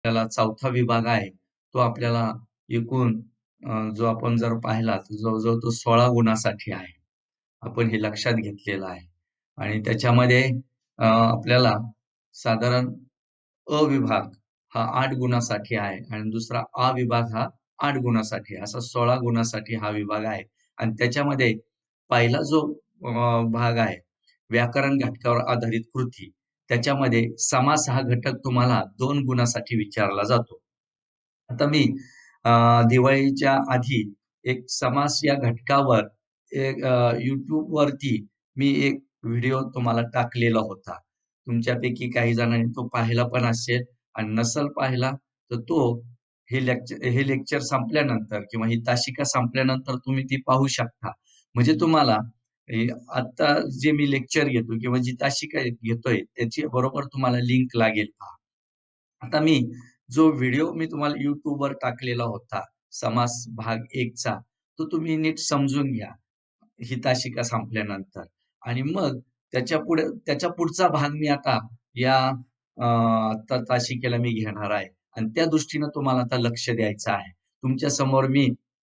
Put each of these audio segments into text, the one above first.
आपल्याला चौथा विभाग आहे, तो आपल्याला एकूण जो आपण जर पाहिला तर जवळ-जवळ तो 16 गुणासाठी आहे. आपण हे लक्षात घेतलेलं आहे. आणि त्याच्यामध्ये आपल्याला साधारण अ विभाग हा 8 गुणासाठी आहे आणि दुसरा आ विभाग हा 8 गुणासाठी आहे. असा 16 गुणासाठी हा विभाग आहे. आणि त्याच्यामध्ये पहिला जो भाग आहे, व्याकरण घटकावर आधारित कृती, त्याच्यामध्ये समास हा घटक तुम्हाला 2 गुणासाठी विचारला जातो. आता मी अ, दिवाळीच्या आधी एक समास या घटकावर एक YouTubeवरती मी एक व्हिडिओ तुम्हाला टाकलेला होता. तुमच्यापैकी काही जणांनी तो पाहिला पण असेल आणि नसेल पाहिला तर तो हे लेक्चर संपल्यानंतर किंवा ही तासिका संपल्यानंतर तुम्ही ती पाहू शकता. म्हणजे तुम्हाला हे आता जे मी लेक्चर घेतो किंवा जी तासिका घेतोय त्याची बरोबर तुम्हाला लिंक लागेल पहा. आता जो व्हिडिओ मी तुम्हाला YouTubeवर टाकलेला होता, समास भाग 1 चा, तो तुम्ही नीट समजून घ्या, हिताशिका संपल्यानंतर. आणि मग त्याच्या पुढचा भाग मी आता या आता तासिकेला मी घेणार आहे आणि त्या दृष्टीनं तुम्हाला आता लक्ष द्यायचं आहे. तुमच्या समोर मी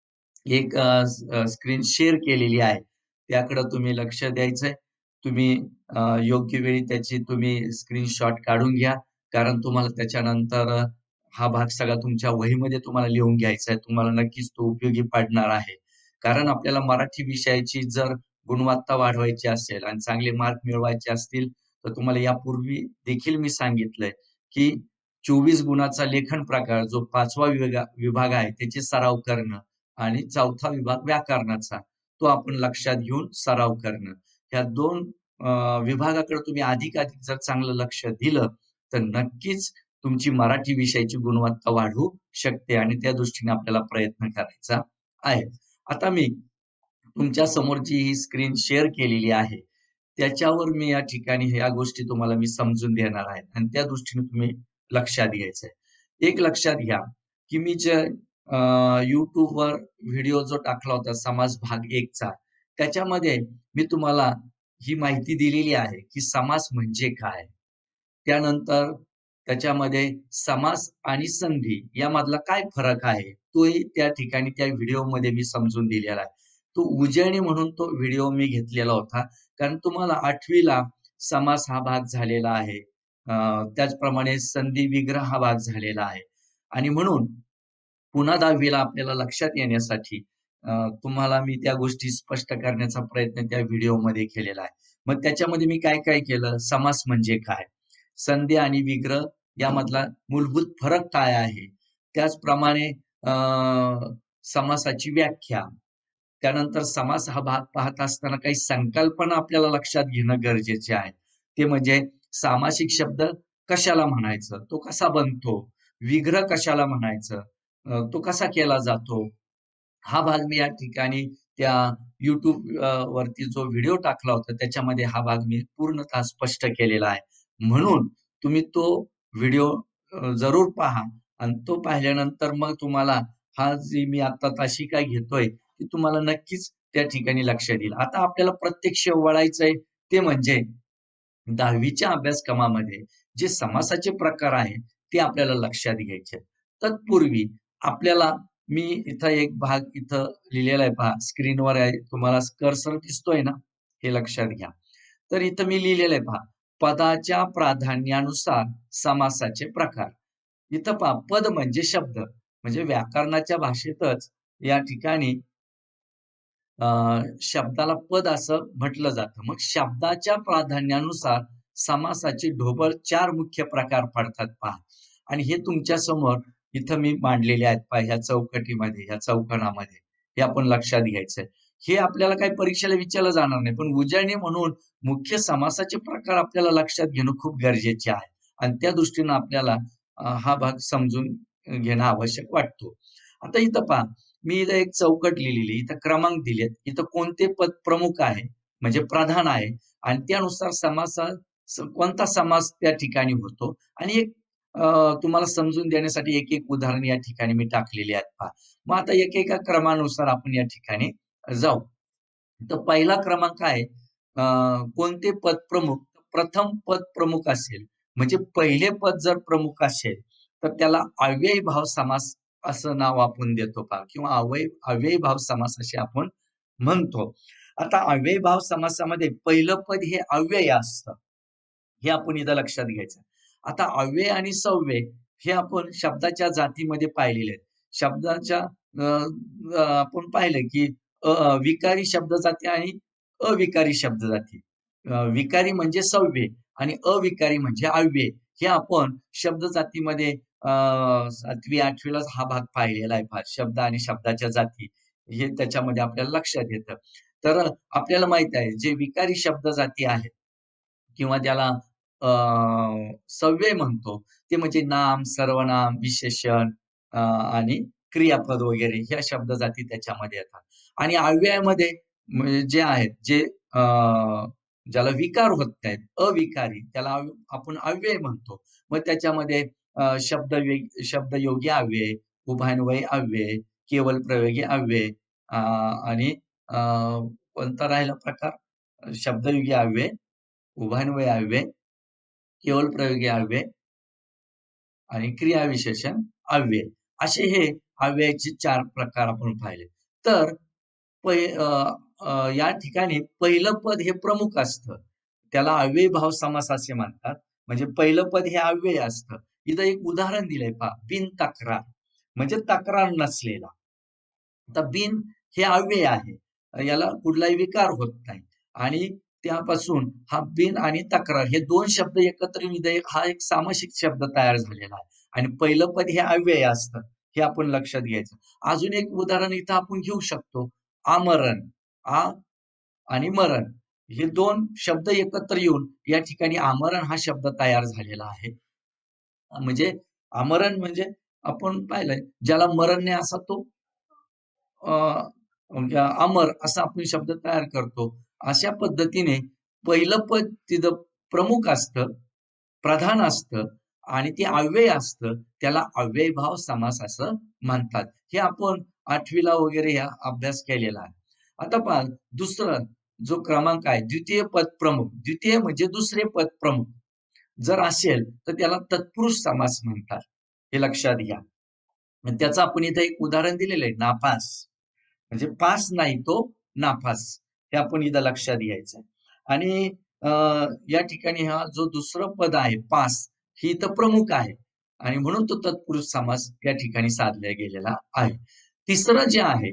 एक स्क्रीन शेअर केलेली आहे. त्याकडं तुम्ही लक्ष द्यायचंय. तुम्ही योग्य वेळी त्याची तुम्ही स्क्रीनशॉट काढून घ्या. कारण तुम्हाला त्याच्यानंतर हा भाग सगळा तुमच्या वहीमध्ये तुम्हाला लिहून घ्यायचा आहे. तुम्हाला नक्कीच तो उपयोगी पडणार आहे. कारण आपल्याला मराठी विषयाची जर गुणवत्ता वाढवायची असेल आणि चांगले मार्क मिळवायचे असतील, तर तुम्हाला यापूर्वी देखील मी सांगितलंय, की 24 गुणाचा लेखन प्रकार जो 5वा विभाग आहे, त्याचे सराव करणं आणि 4था विभाग व्याकरणाचा, तो आपण लक्षात घेऊन सराव करणं. ह्या 2 विभागाकडे तुम्ही अधिकाधिक जर चांगलं लक्ष दिलं, तर नक्कीच तुमची मराठी विषयाची गुणवत्ता वाढू शकते आणि त्या दृष्टीने आपल्याला प्रयत्न करायचा आहे. आता मी तुमच्या समोर जी ही स्क्रीन शेअर केलेली आहे, त्याच्यावर मी या ठिकाणी ह्या गोष्टी तुम्हाला मी समजून देणार आहे आणि त्या दृष्टीने तुम्ही लक्षात घ्यायचंय. एक लक्षात घ्या, की मी जे YouTubeवर व्हिडिओ जो टाकला होता समास भाग 1 चा, त्याच्यामध्ये मी तुम्हाला ही माहिती दिलेली आहे, की समास म्हणजे काय? त्यानंतर त्याच्यामध्ये समास आणि संधी यामधला काय फरक आहे? तोही त्या ठिकाणी त्या व्हिडिओमध्ये मी समजून दिलेला आहे. तो उजळणी म्हणून तो व्हिडिओ मी घेतलेला होता. कारण तुम्हाला 8वी ला समास हा भाग झालेला आहे. त्याचप्रमाणे संधी विग्रह हा भाग झालेला आहे. आणि म्हणून पुन्हा 10वी ला आपल्याला लक्षात येण्यासाठी तुम्हाला मी त्या गोष्टी स्पष्ट करण्याचा प्रयत्न त्या व्हिडिओमध्ये केलेला आहे. मग त्याच्यामध्ये मी काय-काय केलं? समास म्हणजे काय? संधी आणि विग्रह यामधला मूलभूत फरक काय आहे? त्याचप्रमाणे समासाची व्याख्या. त्यानंतर समास हा भाग पाहत असताना काही संकल्पना आपल्याला लक्षात घेणं गरजेचे आहे. ते म्हणजे सामासिक शब्द कशाला म्हणायचं? तो कसा बनतो? विग्रह कशाला म्हणायचं? तो कसा केला जातो? हा भाग मी या ठिकाणी त्या YouTube वरती जो व्हिडिओ टाकला होता, त्याच्यामध्ये हा भाग मी पूर्णतः स्पष्ट केलेला आहे. म्हणून तुम्ही तो व्हिडिओ जरूर पहा आणि तो पाहिल्यानंतर मग तुम्हाला हा जी मी आता तासिका घेतोय, ती तुम्हाला नक्कीच त्या ठिकाणी लक्षात येईल. आता आपल्याला प्रत्यक्ष वळायचंय ते म्हणजे 10वीच्या अभ्यासक्रमामध्ये जे समासाचे प्रकार आहेत, ते आपल्याला लक्षात घ्यायचे आहेत. तत्पूर्वी आपल्याला मी इथं एक भाग इथं लिहिलेला आहे पहा, स्क्रीनवर आहे. तुम्हाला कर्सर दिसतोय ना? हे लक्षात घ्या. तर इथं मी लिहिलेलं आहे पहा, पदाच्या प्राधान्यानुसार समासाचे प्रकार. इथं पहा, पद म्हणजे शब्द. म्हणजे व्याकरणाच्या भाषेतच या ठिकाणी अ, शब्दाला पद असं म्हटलं जातं. मग शब्दाच्या प्राधान्यानुसार समासाचे ढोबळ 4 मुख्य प्रकार पडतात पहा. आणि हे तुमच्या समोर इथं मी मांडलेले आहेत पहा ह्या चौकटीमध्ये, ह्या चौकोनामध्ये. हे आपण लक्षात घ्यायचंय. हे आपल्याला काही परीक्षेला विचारलं जाणार नाही. पण उजळणी म्हणून मुख्य समासाचे प्रकार आपल्याला लक्षात घेणं खूप गरजेचे आहे. आणि त्या दृष्टीनं आपल्याला हा भाग समजून घेणं आवश्यक वाटतो. आता इथं पहा, मी इथं एक चौकट लिहिलेली, इथं क्रमांक दिलेत. इथं कोणते पद प्रमुख आहे, म्हणजे प्रधान आहे आणि त्यानुसार कोणता समास त्या ठिकाणी होतो आणि एक तुम्हाला समजून देण्यासाठी एक-एक उदाहरण या ठिकाणी मी टाकलेली आहेत पहा. मग आता एकेका क्रमानुसार आपण या ठिकाणी जाऊ. तर पहिला क्रमांक आहे कोणते पद प्रमुख? प्रथम पद प्रमुख असेल, म्हणजे पहिले पद जर प्रमुख असेल, तर त्याला अव्ययीभाव समास असं नाव आपण देतो का, किंवा अव्ययीभाव समास असे आपण म्हणतो. आता अव्ययीभाव समासामध्ये पहिलं पद हे अव्यय असतं, हे आपण इथं लक्षात घ्यायचं. आता अव्यय आणि सव्यय हे आपण शब्दाच्या जातीमध्ये पाहिलेले आहेत. शब्दाच्या आपण पाहिलं की विकारी शब्द जाती आणि अविकारी शब्द जाती. विकारी म्हणजे सव्यय आणि अविकारी म्हणजे अव्यय. हे आपण शब्द जातीमध्ये 7वी 8वीलाच हा भाग पाहिलेला आहे. शब्द आणि शब्दाच्या जाती हे त्याच्यामध्ये आपल्याला लक्षात येतं. तर आपल्याला माहित आहे, जे विकारी शब्द जाती आहेत किंवा त्याला अ, सव्यय म्हणतो, ते म्हणजे नाम, सर्वनाम, विशेषण आणि क्रियापद वगैरे ह्या शब्द जाती त्याच्यामध्ये येतात. आणि अव्ययामध्ये म्हणजे जे आहेत, जे अ, ज्याला विकार होत नाहीत, अविकारी त्याला आपण अव्यय म्हणतो. मग त्याच्यामध्ये शब्दयोगी अव्यय, उभयान्वयी अव्यय, केवळ प्रयोगी अव्यय आणि अ, कोणता राहिला प्रकार? शब्दयोगी अव्यय, उभयान्वयी अव्यय, केवळ प्रयोगी अव्यय आणि क्रियाविशेषण अव्यय. असे हे अव्ययाचे 4 प्रकार आपण पाहिले. तर पै अ, अ, या ठिकाणी पहिलं पद हे प्रमुख असतं. त्याला अव्ययीभाव समास असे म्हणतात. म्हणजे पहिलं पद हे अव्यय असतं. इथं एक उदाहरण दिलंय पहा, बिनतक्रार म्हणजे तक्रार नसलेला. आता बिन हे अव्यय आहे. याला कुठलाही विकार होत नाही आणि त्यापासून हा बिन आणि तक्रार हे 2 शब्द एकत्र येऊन इथं हा एक सामासिक शब्द तयार झालेला आहे. आणि पहिलं पद हे अव्यय असतं. हे आपण लक्षात घ्यायचं. अजून एक उदाहरण इथं आपण घेऊ शकतो. आमरण. आ आणि मरण हे 2 शब्द एकत्र येऊन या ठिकाणी आमरण हा शब्द तयार झालेला आहे. म्हणजे आमरण म्हणजे आपण पाहिलंय, ज्याला मरण नाही असा तो अ, म्हणजे अमर असा आपण शब्द तयार करतो. अशा पद्धतीने पहिलं पद तिथं प्रमुख असतं, प्रधान असतं आणि ते अव्यय असतं. त्याला अव्ययीभाव समास असं म्हणतात. हे आपण 8वीला वगैरे हा अभ्यास केलेला आहे. आता पहा दुसरं जो क्रमांक आहे, द्वितीय पद प्रमुख. द्वितीय म्हणजे दुसरे पद प्रमुख. जर असेल तर त्याला तत्पुरुष समास म्हणतात. हे लक्षात घ्या. आणि त्याचं आपण इथं एक उदाहरण दिलेलं आहे, नापास. म्हणजे पास नाही तो नापास. हे आपण इथं लक्षात घ्यायचं आहे. आणि अ, या ठिकाणी हा जो दुसरं पद आहे पास, ही इथं प्रमुख आहे आणि म्हणून तो तत्पुरुष समास या ठिकाणी साधला गेलेला आहे. तिसरं जे आहे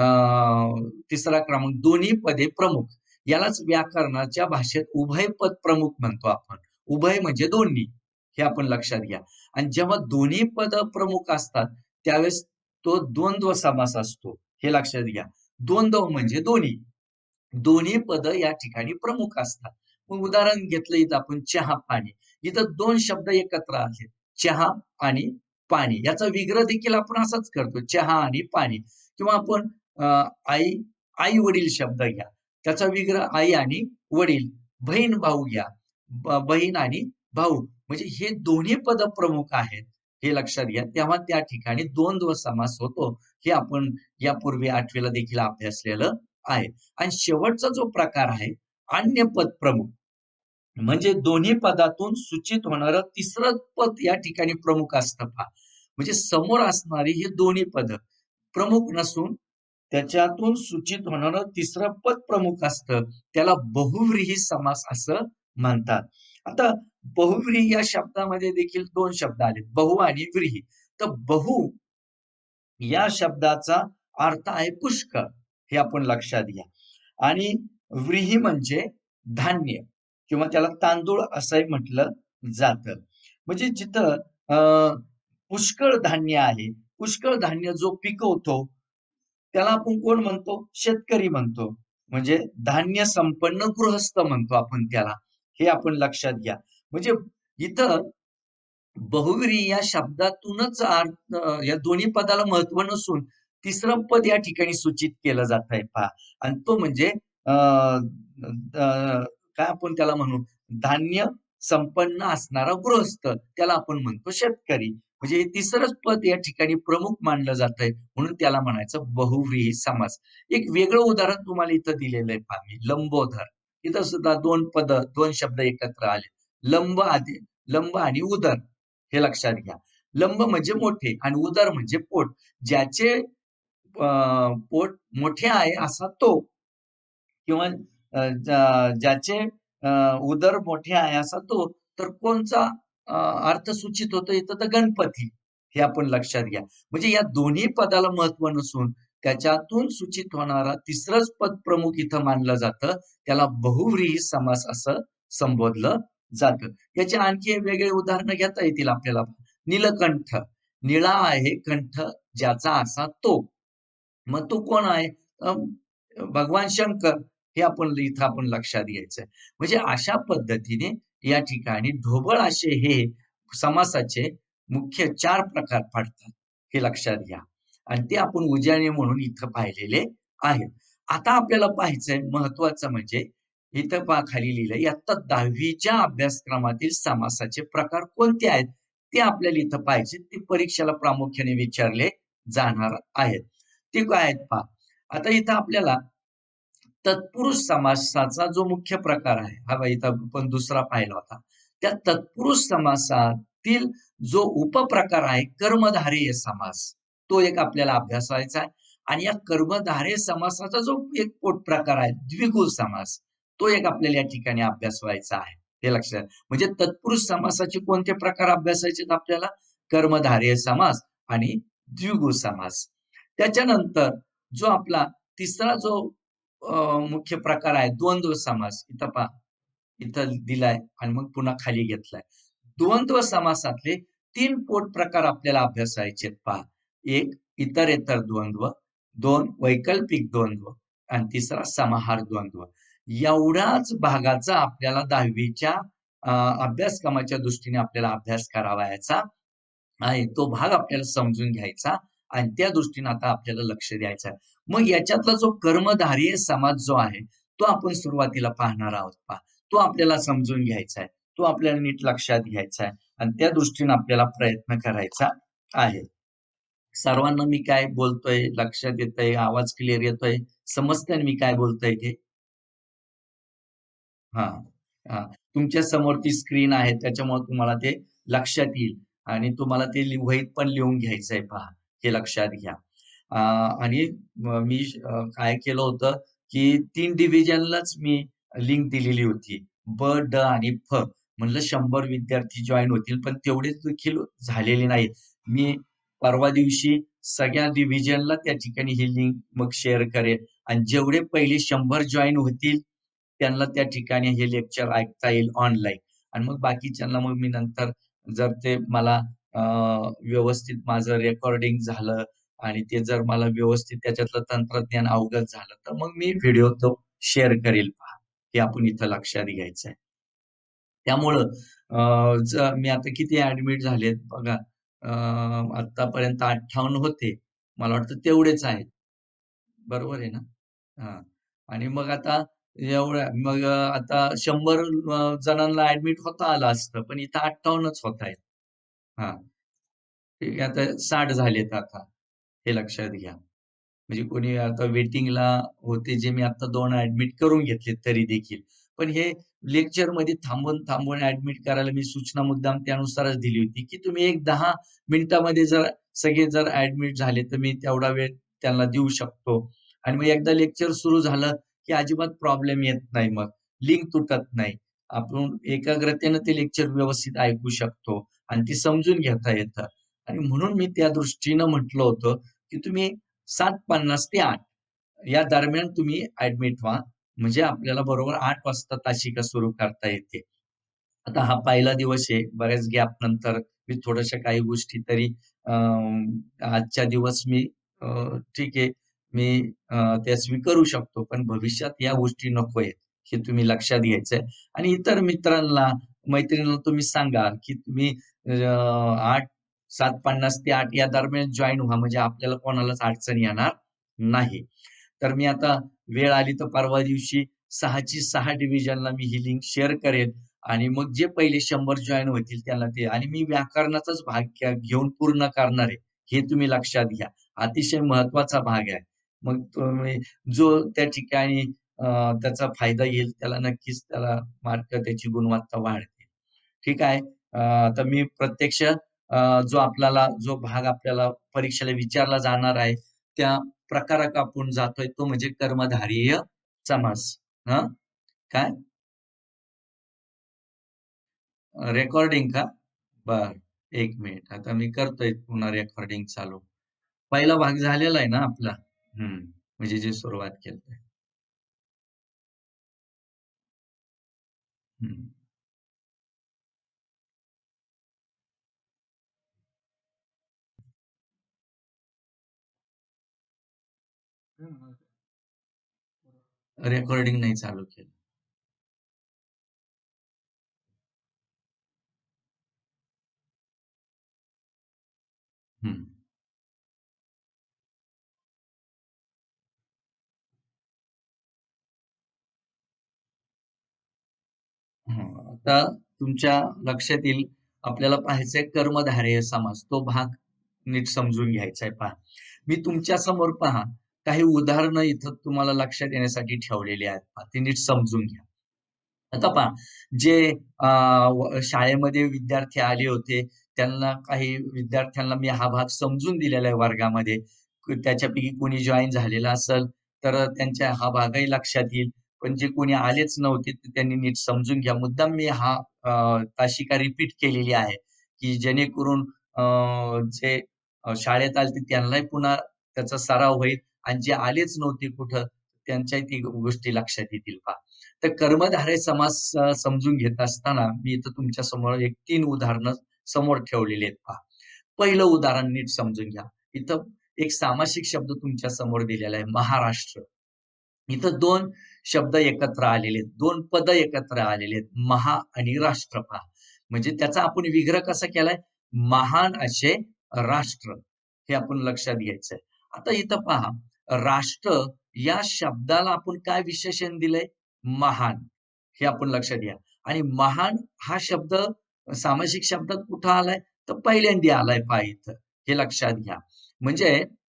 तिसरा क्रमांक दोन्ही पदे प्रमुख. यालाच व्याकरणाच्या भाषेत उभय पद प्रमुख म्हणतो आपण. उभय म्हणजे दोन्ही. हे आपण लक्षात घ्या. आणि जेव्हा दोन्ही पद प्रमुख असतात त्यावेळेस तो द्वंद्व समास असतो. हे लक्षात घ्या. द्वंद्व म्हणजे दोन्ही. दोन्ही पद या ठिकाणी प्रमुख असतात. मग उदाहरण घेतलं इथं आपण चहा, पाणी. इथं 2 शब्द एकत्र आहेत. चहा आणि पाणी. याचा विग्रह देखील आपण असाच करतो. चहा आणि पाणी. किंवा आपण आई, आई-वडील शब्द घ्या. त्याचा विग्रह आई आणि वडील. बहीण-भाऊ घ्या. बहीण आणि भाऊ. म्हणजे हे दोन्ही पद प्रमुख आहेत. हे लक्षात घ्या. तेव्हा त्या ठिकाणी द्वंद्व समास होतो. हे आपण यापूर्वी 8वीला देखील अभ्यासलेलं आहे. आणि शेवटचा जो प्रकार आहे अन्य पद प्रमुख. म्हणजे दोन्ही पदातून सूचित होणारं तिसरं पद या ठिकाणी प्रमुख असतं पहा. म्हणजे समोर असणारी ही दोन्ही पद प्रमुख नसून त्याच्यातून सूचित होणारं तिसरं पद प्रमुख असतं. त्याला बहुव्रीही समास असं म्हणतात. आता बहुव्रीही या शब्दामध्ये देखील 2 शब्द आलेत. बहु आणि व्रीही. तर बहु या शब्दाचा अर्थ आहे पुष्कळ. हे आपण लक्षात घ्या. आणि व्रीही म्हणजे धान्य किंवा त्याला तांदूळ असंही म्हटलं जातं. म्हणजे जिथं पुष्कळ धान्य आहे, पुष्कळ धान्य जो पिकवतो, त्याला आपण कोण म्हणतो? शेतकरी म्हणतो. म्हणजे धान्य संपन्न गृहस्थ म्हणतो आपण त्याला. हे आपण लक्षात घ्या. म्हणजे इथं बहुव्रीही या शब्दातूनच या दोन्ही पदाला महत्व नसून तिसरं पद या ठिकाणी सूचित केलं जात आहे पहा. आणि तो म्हणजे अ, अ, काय आपण त्याला म्हणू, धान्य संपन्न असणारा गृहस्थ त्याला आपण म्हणतो शेतकरी. म्हणजे हे तिसरंच पद या ठिकाणी प्रमुख मानलं जातंय म्हणून त्याला म्हणायचं बहुव्रीही समास. एक वेगळं उदाहरण तुम्हाला इथं दिलेलं आहे पहा मी, लंबोदर. इथं सुद्धा 2 शब्द एकत्र आले. लंब आणि उदर हे लक्षात घ्या. लंब म्हणजे मोठे आणि उदर म्हणजे पोट. ज्याचे पोट मोठे आहे असा तो, किंवा ज्याचे उदर मोठे आहे असा तो, तर कोणचा अ, अर्थ सूचित होतो इथं, तर गणपती. हे आपण लक्षात घ्या. म्हणजे या दोन्ही पदाला महत्व नसून त्याच्यातून सूचित होणारा तिसरंच पद प्रमुख इथं मानलं जातं. त्याला बहुव्रीही समास असं संबोधलं जातं. याची आणखी वेगळे उदाहरणं घेता येतील आपल्याला. नीलकंठ, निळा आहे कंठ ज्याचा असा तो. मग तो कोण आहे? भगवान शंकर. हे आपण लक्षात घ्यायचंय. म्हणजे अशा पद्धतीने या ठिकाणी ढोबळ असे हे समासाचे मुख्य 4 प्रकार पडतात. हे लक्षात घ्या. आणि ते आपण उजाणे म्हणून इथं पाहिलेले आहेत. आता आपल्याला पाहायचंय महत्वाचं म्हणजे इथं पहा खाली लिहिलंय, इयत्ता 10वीच्या अभ्यासक्रमातील समासाचे प्रकार कोणते आहेत? ते आपल्याला इथं पाहिजे. ते परीक्षेला प्रामुख्याने विचारले जाणार आहेत. ते काय आहेत पहा. आता इथं आपल्याला तत्पुरुष समासाचा जो मुख्य प्रकार आहे, हा बघा इथं आपण दुसरा पाहिला होता. त्या तत्पुरुष समासातील जो उपप्रकार आहे कर्मधारय समास, तो एक आपल्याला अभ्यासायचा आहे. आणि या कर्मधारय समासाचा जो एक पोटप्रकार आहे द्विगु समास, तो एक आपल्याला या ठिकाणी अभ्यास व्हायचा आहे. हे लक्षात. म्हणजे तत्पुरुष समासाचे कोणते प्रकार अभ्यासायचे आपल्याला? कर्मधारय समास आणि द्विगु समास. त्याच्यानंतर जो आपला तिसरा जो मुख्य प्रकार आहे द्वंद्व समास. इथं पहा, इथं दिलाय आणि मग पुन्हा खाली घेतलाय. द्वंद्व समासातले 3 पोट प्रकार आपल्याला अभ्यासायचे पहा. एक इतरेतर द्वंद्व, 2 वैकल्पिक द्वंद्व आणि तिसरा समाहार द्वंद्व. एवढ्याच भागाचा आपल्याला 10वीच्या अभ्यासक्रमाच्या दृष्टीने आपल्याला अभ्यास करावयाचा आहे. तो भाग आपल्याला समजून घ्यायचा आणि त्या दृष्टीने आता आपल्याला लक्ष द्यायचं आहे. मग याच्यातला जो कर्मधारय समाज जो आहे, तो आपण सुरुवातीला पाहणार आहोत पहा. तो आपल्याला समजून घ्यायचा आहे. तो आपल्याला नीट लक्षात घ्यायचा आहे आणि त्या दृष्टीने आपल्याला प्रयत्न करायचा आहे. सर्वांना मी काय बोलतोय लक्षात येतंय, आवाज क्लिअर येतोय, समजतंय मी काय बोलतोय ते? हां, हां. तुमच्या समोर ती स्क्रीन आहे त्याच्यामुळे तुम्हाला ते लक्षात येईल आणि तुम्हाला ते वहीत पण लिहून घ्यायचंय पहा. हे लक्षात घ्या. अ, आणि मी काय केलं होतं, की 3 डिव्हिजनलाच मी लिंक दिलेली होती. ब, ड आणि फ. म्हणलं 100 विद्यार्थी जॉइन होतील, पण तेवढेच देखील झालेले नाहीत. मी परवा दिवशी सगळ्या डिव्हिजनला त्या ठिकाणी ही लिंक मग शेअर करेन आणि जेवढे पहिले 100 जॉइन होतील त्यांना त्या ठिकाणी हे लेक्चर ऐकता येईल ऑनलाईन. आणि मग बाकीच्यांना मग मी नंतर जर ते मला व्यवस्थित माझं रेकॉर्डिंग झालं आणि ते जर मला व्यवस्थित त्याच्यातलं तंत्रज्ञान अवगत झालं, तर मग मी व्हिडिओ तो शेअर करेल पहा. हे आपण इथं लक्षात घ्यायचं आहे. त्यामुळं मी आता किती ॲडमिट झालेत बघा. आत्तापर्यंत 58 होते. मला वाटतं तेवढेच आहेत. बरोबर आहे ना? हां. आणि मग आता आता 100 जणांना ॲडमिट होता आलं असतं, पण इथं 58च होतायत. हां. ठीक आहे. आता 60 झालेत आता. हे लक्षात घ्या. म्हणजे कोणी आता वेटिंगला होते, जे मी आता 2 ॲडमिट करून घेतले तरी देखील. पण हे लेक्चरमध्ये थांबून ॲडमिट करायला मी सूचना मुद्दाम त्यानुसारच दिली होती, की तुम्ही एक 10 मिनिटामध्ये जर सगळे जर ॲडमिट झाले, तर मी तेवढा वेळ त्यांना देऊ शकतो. आणि मग एकदा लेक्चर सुरू झालं, की अजिबात प्रॉब्लेम येत नाही मग. लिंक तुटत नाही. आपण एकाग्रतेनं ते लेक्चर व्यवस्थित ऐकू शकतो आणि ते समजून घेता येतं. आणि म्हणून मी त्या दृष्टीनं म्हटलं होतं, की तुम्ही 7:50 ते 8 या दरम्यान तुम्ही ॲडमिट व्हा. म्हणजे आपल्याला बरोबर 8 वाजता तासिका सुरू करता येते. आता हा पहिला दिवस आहे. बऱ्याच गॅप नंतर मी थोड्याशा काही गोष्टी तरी आजच्या दिवस मी अ, ठीक आहे, मी त्या स्वीकारू शकतो. पण भविष्यात या गोष्टी नको आहेत. हे तुम्ही लक्षात घ्यायचंय. आणि इतर मित्रांना, मैत्रिणींना तुम्ही सांगा, की तुम्ही 8 7:50 ते 8 या दरम्यान जॉइन व्हा. म्हणजे आपल्याला कोणालाच अडचण येणार नाही. तर मी आता वेळ आली तर परवा दिवशी 6ची 6 डिव्हिजनला मी ही लिंक शेअर करेन आणि मग जे पहिले 100 जॉइन होतील त्यांना ते, आणि मी व्याकरणाचाच भाग घेऊन पूर्ण करणार आहे. हे तुम्ही लक्षात घ्या. अतिशय महत्त्वाचा भाग आहे. मग तुम्ही जो त्या ठिकाणी त्याचा फायदा येईल त्याला नक्कीच त्याला मार्क त्याची गुणवत्ता वाढते. ठीक आहे. तर मी प्रत्यक्ष जो आपल्याला जो भाग आपल्याला परीक्षेला विचारला जाणार आहे त्या प्रकारात आपण जातोय तो म्हणजे कर्मधारय समास. हं काय रेकॉर्डिंग का? बर, एक मिनिट आता मी करतोय पुन्हा रेकॉर्डिंग चालू. पहिला भाग झालेला आहे ना आपला. म्हणजे जे सुरुवात केली. रेकॉर्डिंग नाही चालू केलं. हम्म. आता तुमच्या लक्षात येईल आपल्याला पाहायचंय कर्मधारय समास तो भाग नीट समजून घ्यायचा आहे. पहा मी तुमच्या समोर पहा काही उदाहरणं इथं तुम्हाला लक्षात येण्यासाठी ठेवलेली आहेत. पहा ते नीट समजून घ्या. आता पहा जे शाळेमध्ये विद्यार्थी आले होते त्यांना काही विद्यार्थ्यांना मी हा भाग समजून दिलेला आहे वर्गामध्ये. त्याच्यापैकी कोणी जॉईन झालेला असेल तर त्यांच्या हा भागही लक्षात येईल. पण जे कोणी आलेच नव्हते त्यांनी नीट समजून घ्या. मुद्दाम मी हा तासिका रिपीट केलेली आहे की जेणेकरून जे शाळेत आले त्यांनाही पुन्हा त्याचा सराव होईल आणि जे आलेच नव्हते कुठं त्यांच्या ती गोष्टी लक्षात येतील. पहा तर कर्मधारय समास समजून घेत असताना मी इथं तुमच्या समोर एक 3 उदाहरणं समोर ठेवलेली आहेत. पहा पहिलं उदाहरण नीट समजून घ्या. इथं एक सामासिक शब्द तुमच्या समोर दिलेला आहे महाराष्ट्र. इथं 2 शब्द एकत्र आलेले आहेत. 2 पद एकत्र आलेले आहेत. महा आणि राष्ट्र. पहा म्हणजे त्याचा आपण विग्रह कसा केलाय महान असे राष्ट्र हे आपण लक्षात घ्यायचंय. आता इथं पहा राष्ट्र या शब्दाला आपण काय विशेषण दिलंय महान हे आपण लक्षात घ्या. आणि महान हा शब्द सामासिक शब्दात कुठं आलाय तर पहिल्यांदा आलाय. पहा इथं हे लक्षात घ्या. म्हणजे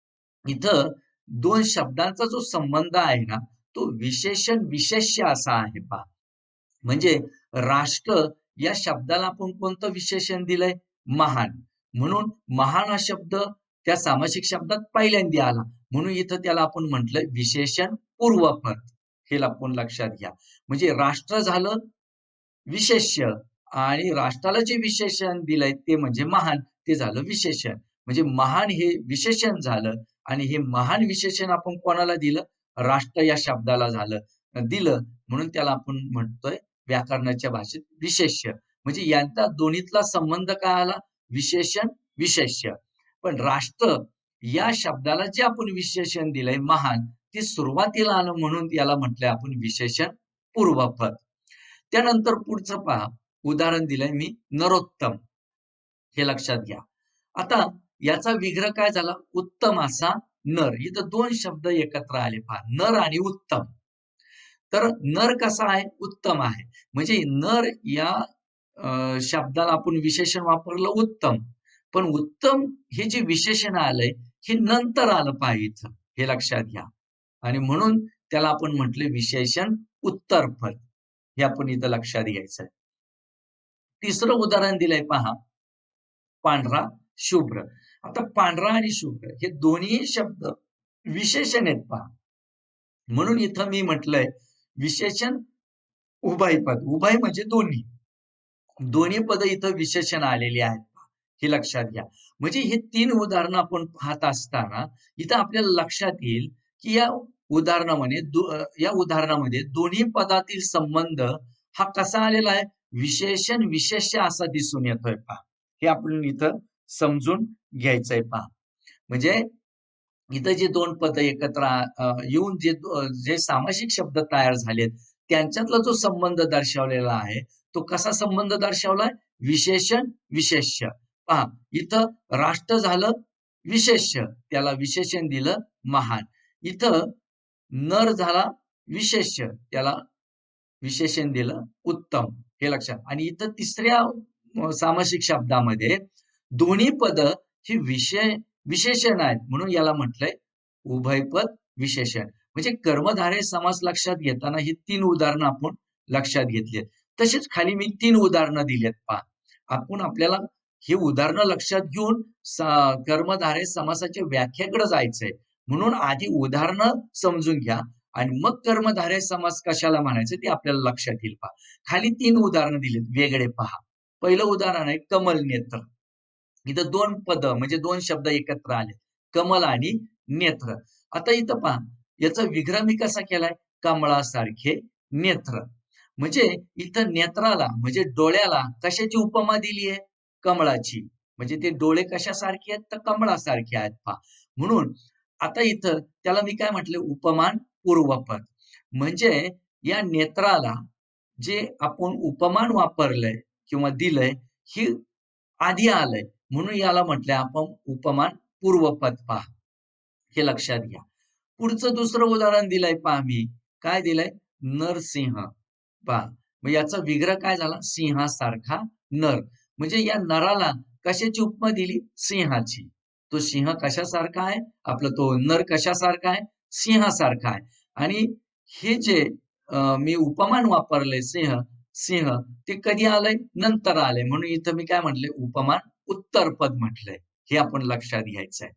इथं 2 शब्दांचा जो संबंध आहे ना तो विशेषण विशेष्य असा आहे. पहा म्हणजे राष्ट्र या शब्दाला आपण कोणतं विशेषण दिलंय महान. म्हणून महान हा शब्द त्या सामासिक शब्दात पहिल्यांदा आला म्हणून इथं त्याला आपण म्हटलंय विशेषण पूर्वपद. हे आपण लक्षात घ्या. म्हणजे राष्ट्र झालं विशेष्य आणि राष्ट्राला जे विशेषण दिलंय ते म्हणजे महान ते झालं विशेषण. म्हणजे महान हे विशेषण झालं आणि हे महान विशेषण आपण कोणाला दिलं राष्ट्र या शब्दाला दिलं म्हणून त्याला आपण म्हणतोय व्याकरणाच्या भाषेत विशेष्य. म्हणजे यांचा दोन्हीतला संबंध काय आला विशेषण विशेष्य. पण राष्ट्र या शब्दाला जे आपण विशेषण दिलंय महान ते सुरुवातीला आलं म्हणून याला म्हटलंय आपण विशेषण पूर्वपद. त्यानंतर पुढचं पहा उदाहरण दिलंय मी नरोत्तम. हे लक्षात घ्या. आता याचा विग्रह काय झाला उत्तम असा नर. इथं 2 शब्द एकत्र आले. पहा नर आणि उत्तम. तर नर कसा आहे उत्तम आहे. म्हणजे नर या शब्दाला आपण विशेषण वापरलं उत्तम. पण उत्तम हे जे विशेषण आलंय हे नंतर आलं पाहिजे इथं हे लक्षात घ्या. आणि म्हणून त्याला आपण म्हटले विशेषण उत्तरपद. हे आपण इथं लक्षात घ्यायचं आहे. तिसरं उदाहरण दिलंय पहा पांढरा शुभ्र. आता पांढरा आणि शुभ्र हे दोन्ही शब्द विशेषण आहेत. पहा म्हणून इथं मी म्हटलंय विशेषण उभयपद. उभय म्हणजे दोन्ही. दोन्ही पद इथं विशेषण आलेली आहेत. हे लक्षात घ्या. म्हणजे हे 3 उदाहरणं आपण पाहत असताना इथं आपल्याला लक्षात येईल की या उदाहरणामध्ये दोन्ही पदातील संबंध हा कसा आलेला आहे विशेषण विशेष्य असा दिसून येतोय. पहा हे आपण इथं समजून घ्यायचंय. पहा म्हणजे इथं जे 2 पद एकत्र येऊन जे सामासिक शब्द तयार झालेत त्यांच्यातला जो संबंध दर्शवलेला आहे तो कसा संबंध दर्शवलाय विशेषण विशेष्य. पहा इथं राष्ट्र झालं विशेष्य त्याला विशेषण दिलं महान. इथं नर झाला विशेष्य त्याला विशेषण दिलं उत्तम. हे लक्षात. आणि इथं तिसऱ्या सामासिक शब्दामध्ये दोन्ही पद ही विशेषण आहेत म्हणून याला म्हटलंय उभयपद विशेषण. म्हणजे कर्मधारय समास लक्षात घेताना ही 3 उदाहरणं आपण लक्षात घेतली. तसेच खाली मी 3 उदाहरणं दिलीत. पहा आपण आपल्याला ही उदाहरणं लक्षात घेऊन कर्मधारय समासाच्या व्याख्याकडे जायचंय. म्हणून आधी उदाहरणं समजून घ्या आणि मग कर्मधारय समास कशाला म्हणायचं ते आपल्याला लक्षात येईल. पहा, खाली 3 उदाहरणं दिलीत, वेगळे पहा. पहिलं उदाहरण आहे कमल नेत्र. इथं 2 पद म्हणजे 2 शब्द एकत्र आले, कमल आणि नेत्र. आता इथं पहा, याचा विग्रह मी कसा केलाय, कमळासारखे नेत्र. म्हणजे इथं नेत्राला म्हणजे डोळ्याला कशाची उपमा दिली आहे, कमळाची. म्हणजे ते डोळे कशासारखे आहेत, तर कमळासारखे आहेत. पहा, म्हणून आता इथं त्याला मी काय म्हटलं, उपमान पूर्वपद. म्हणजे या नेत्राला जे आपण उपमान वापरलंय किंवा दिलंय, ही आधी आलंय, म्हणून याला म्हटलंय आपण उपमान पूर्वपद. पहा, हे लक्षात घ्या. पुढचं दुसरं उदाहरण दिलंय पहा, मी काय दिलंय, नरसिंह. पहा, मग याचा विग्रह काय झाला, सिंहासारखा नर. म्हणजे या नराला कशाची उपमा दिली, सिंहाची. तो सिंह कशासारखा आहे, आपला तो नर कशासारखा आहे, सिंहासारखा आहे. आणि हे जे मी उपमान वापरले सिंह, सिंह ते कधी आलंय, नंतर आलंय. म्हणून इथं मी काय म्हटलंय, उपमान उत्तरपद म्हटलंय. हे आपण लक्षात घ्यायचंय.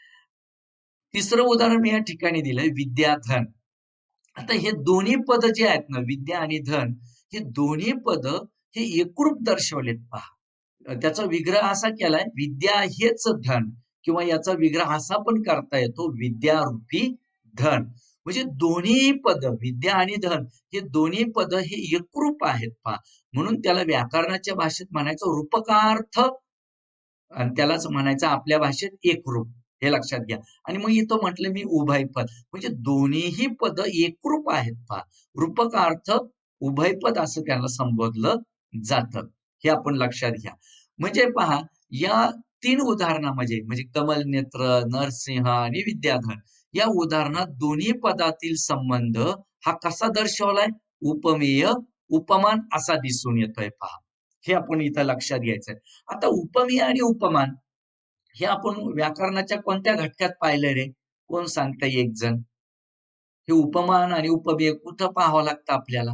तिसरं उदाहरण मी या ठिकाणी दिलंय, विद्याधन. आता हे दोन्ही पद जे आहेत ना, विद्या आणि धन, हे दोन्ही पद हे एकरूप दर्शवलेत. पहा, त्याचा विग्रह असा केलाय, विद्या हेच धन, किंवा याचा विग्रह असा पण करता येतो, विद्यारूपी धन. म्हणजे दोन्ही पद, विद्या आणि धन, हे दोन्ही पद हे एकरूप आहेत. पहा, म्हणून त्याला व्याकरणाच्या भाषेत म्हणायचं रूपकार्थ, आणि त्यालाच म्हणायचं आपल्या भाषेत एकरूप. हे लक्षात घ्या. आणि मग इथं म्हटलं मी उभयपद, म्हणजे दोन्हीही पद एकरूप आहेत. पहा, रूपकार्थ उभयपद असं त्यांना संबोधलं जातं. हे आपण लक्षात घ्या. म्हणजे पहा, या 3 उदाहरणामध्ये म्हणजे कमल नेत्र, नरसिंह आणि विद्याधन, या उदाहरणात दोन्ही पदातील संबंध हा कसा दर्शवलाय, उपमेय उपमान असा दिसून येतोय. पहा, हे आपण इथं लक्षात घ्यायचंय. आता उपमेय आणि उपमान हे आपण व्याकरणाच्या कोणत्या घटकात पाहिलं रे, कोण सांगता, एक जण. हे उपमान आणि उपमेय कुठं पाहावं लागतं आपल्याला,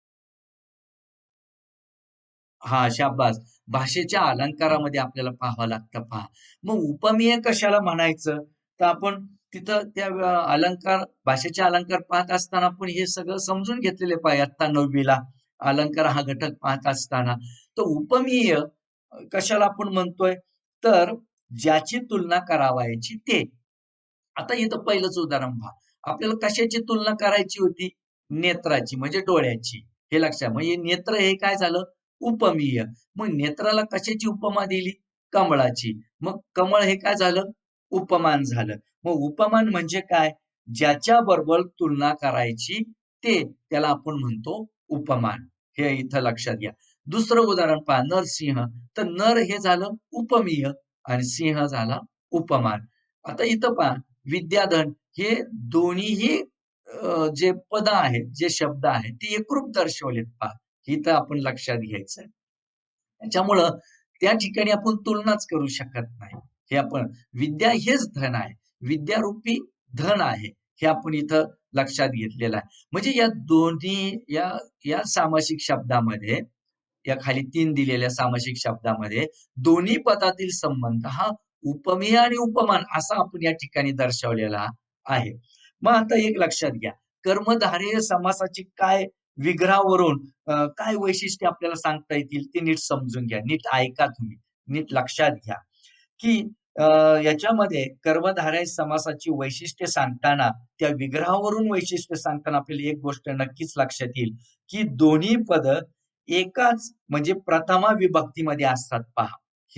हा शाबास, भाषेच्या अलंकारामध्ये आपल्याला पाहावं लागतं. पहा, मग उपमेय कशाला म्हणायचं, तर आपण तिथं त्या अलंकार, भाषेचे अलंकार पाहत असताना आपण हे सगळं समजून घेतलेले पाहिजे. आता 9वीला अलंकार हा घटक पाहत असताना, तर उपमेय कशाला आपण म्हणतोय, तर ज्याची तुलना करावायची ते. आता इथं पहिलंच उदाहरण पहा, आपल्याला कशाची तुलना करायची होती, नेत्राची म्हणजे डोळ्याची. हे लक्षात, म्हणजे नेत्र हे काय झालं, उपमेय. मग नेत्राला कशाची उपमा दिली, कमळाची. मग कमळ हे काय झालं, उपमान झालं. मग उपमान म्हणजे काय, ज्याच्या बरोबर तुलना करायची ते, त्याला आपण म्हणतो उपमान. हे इथं लक्षात घ्या. दुसरं उदाहरण पहा, नरसिंह. तर नर हे झालं उपमेय आणि सिंह झाला उपमान. आता इथं पहा, विद्याधन, हे दोन्हीही जे पद आहेत, जे शब्द आहेत, ते एकरूप दर्शवलेत. पहा, इथं आपण लक्षात घ्यायचंय. त्याच्यामुळं त्या ठिकाणी आपण तुलनाच करू शकत नाही. हे आपण, विद्या हेच धन आहे, विद्यारूपी धन आहे, हे आपण इथं लक्षात घेतलेलं आहे. म्हणजे या दोन्ही या सामासिक शब्दामध्ये, या खाली 3 दिलेल्या सामासिक शब्दामध्ये दोन्ही पदातील संबंध हा उपमेय आणि उपमान असा आपण या ठिकाणी दर्शवलेला आहे. मग आता एक लक्षात घ्या, कर्मधारय समासाची काय विग्रहावरून काय वैशिष्ट्य आपल्याला सांगता येतील ते नीट समजून घ्या, नीट ऐका, तुम्ही नीट लक्षात घ्या, की याच्यामध्ये कर्मधारय समासाची वैशिष्ट्ये सांगताना, त्या विग्रहावरून वैशिष्ट्य सांगताना आपल्याला एक गोष्ट नक्कीच लक्षात येईल, की दोन्ही पद एकाच म्हणजे प्रथमा विभक्तीमध्ये असतात. पहा,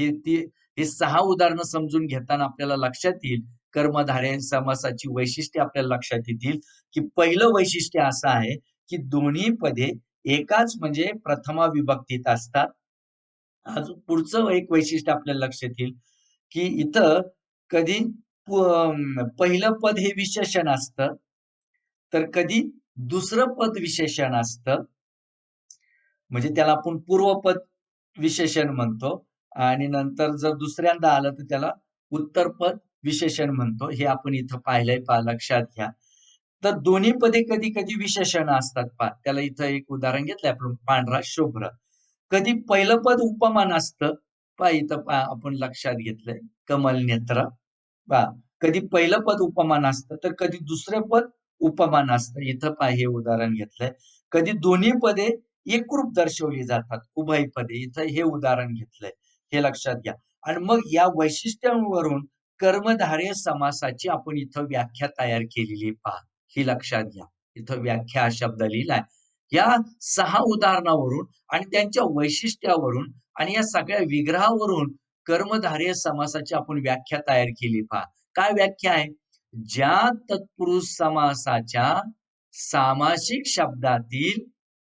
हे 6 उदाहरणं समजून घेताना आपल्याला लक्षात येईल, कर्मधारय समासाची वैशिष्ट्ये आपल्याला लक्षात येतील, की पहिलं वैशिष्ट्य असं आहे, की दोन्ही पदे एकाच म्हणजे प्रथमा विभक्तीत असतात. अजून पुढचं एक वैशिष्ट्य आपल्याला लक्षात येईल, की इथं कधी पहिलं पद हे विशेषण असतं, तर कधी दुसरं पद विशेषण असतं. म्हणजे त्याला आपण पूर्वपद विशेषण म्हणतो, आणि नंतर जर दुसऱ्यांदा आलं तर त्याला उत्तरपद विशेषण म्हणतो. हे आपण इथं पाहिलंय. पहा, लक्षात घ्या. तर दोन्ही पदे कधी कधी विशेषण असतात. पहा, त्याला इथं एक उदाहरण घेतलंय आपण, पांढरा शुभ्र. कधी पहिलं पद उपमान असतं इथं आपण लक्षात घेतलंय कमल नेत्र. पहा कधी पहिलं पद उपमान असतं तर कधी दुसरं पद उपमान असतं. इथं हे उदाहरण घेतलंय. कधी दोन्ही पदे एकरूप दर्शवली जातात, उभय पदे. इथं हे उदाहरण घेतलंय, हे लक्षात घ्या. आणि मग या वैशिष्ट्यांवरून कर्मधारय समासाची आपण इथं व्याख्या तयार केलेली पहा, ही लक्षात घ्या. इथं व्याख्या हा शब्द लिहिलाय. या 6 उदाहरणावरून आणि त्यांच्या वैशिष्ट्यावरून आणि या सगळ्या विग्रहावरून कर्मधारय समासाची आपण व्याख्या तयार केली पहा. काय व्याख्या आहे? ज्या तत्पुरुष समासाच्या सामासिक शब्दातील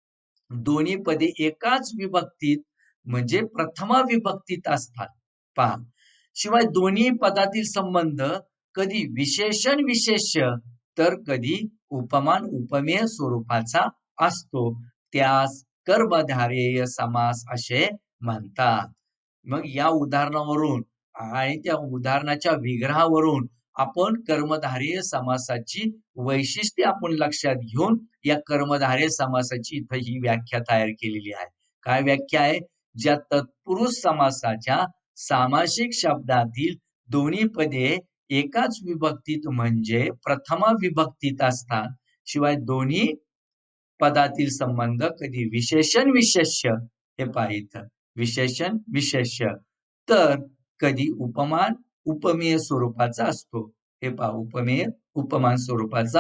दोन्ही पदे एकाच विभक्तीत म्हणजे प्रथमा विभक्तीत असतात. पहा शिवाय दोन्ही पदातील संबंध कधी विशेषण विशेष्य तर कधी उपमान उपमेय स्वरूपाचा असतो. त्यास कर्मधारय समास असे म्हणतात. मग या उदाहरणावरून आणि त्या उदाहरणाच्या विग्रहावरून आपण कर्मधारय समासाची वैशिष्ट्ये आपण लक्षात घेऊन या कर्मधारय समासाची इथं ही व्याख्या तयार केलेली आहे. काय व्याख्या आहे? ज्या तत्पुरुष समासाच्या सामासिक शब्दातील दोन्ही पदे एकाच विभक्तीत म्हणजे प्रथमा विभक्तीत असतात. शिवाय दोन्ही पदातील संबंध कधी विशेषण विशेष्य हे पहा विशेषण विशेष्य तर कधी उपमान उपमेय स्वरूपाचा असतो. हे पहा उपमेय उपमान स्वरूपाचा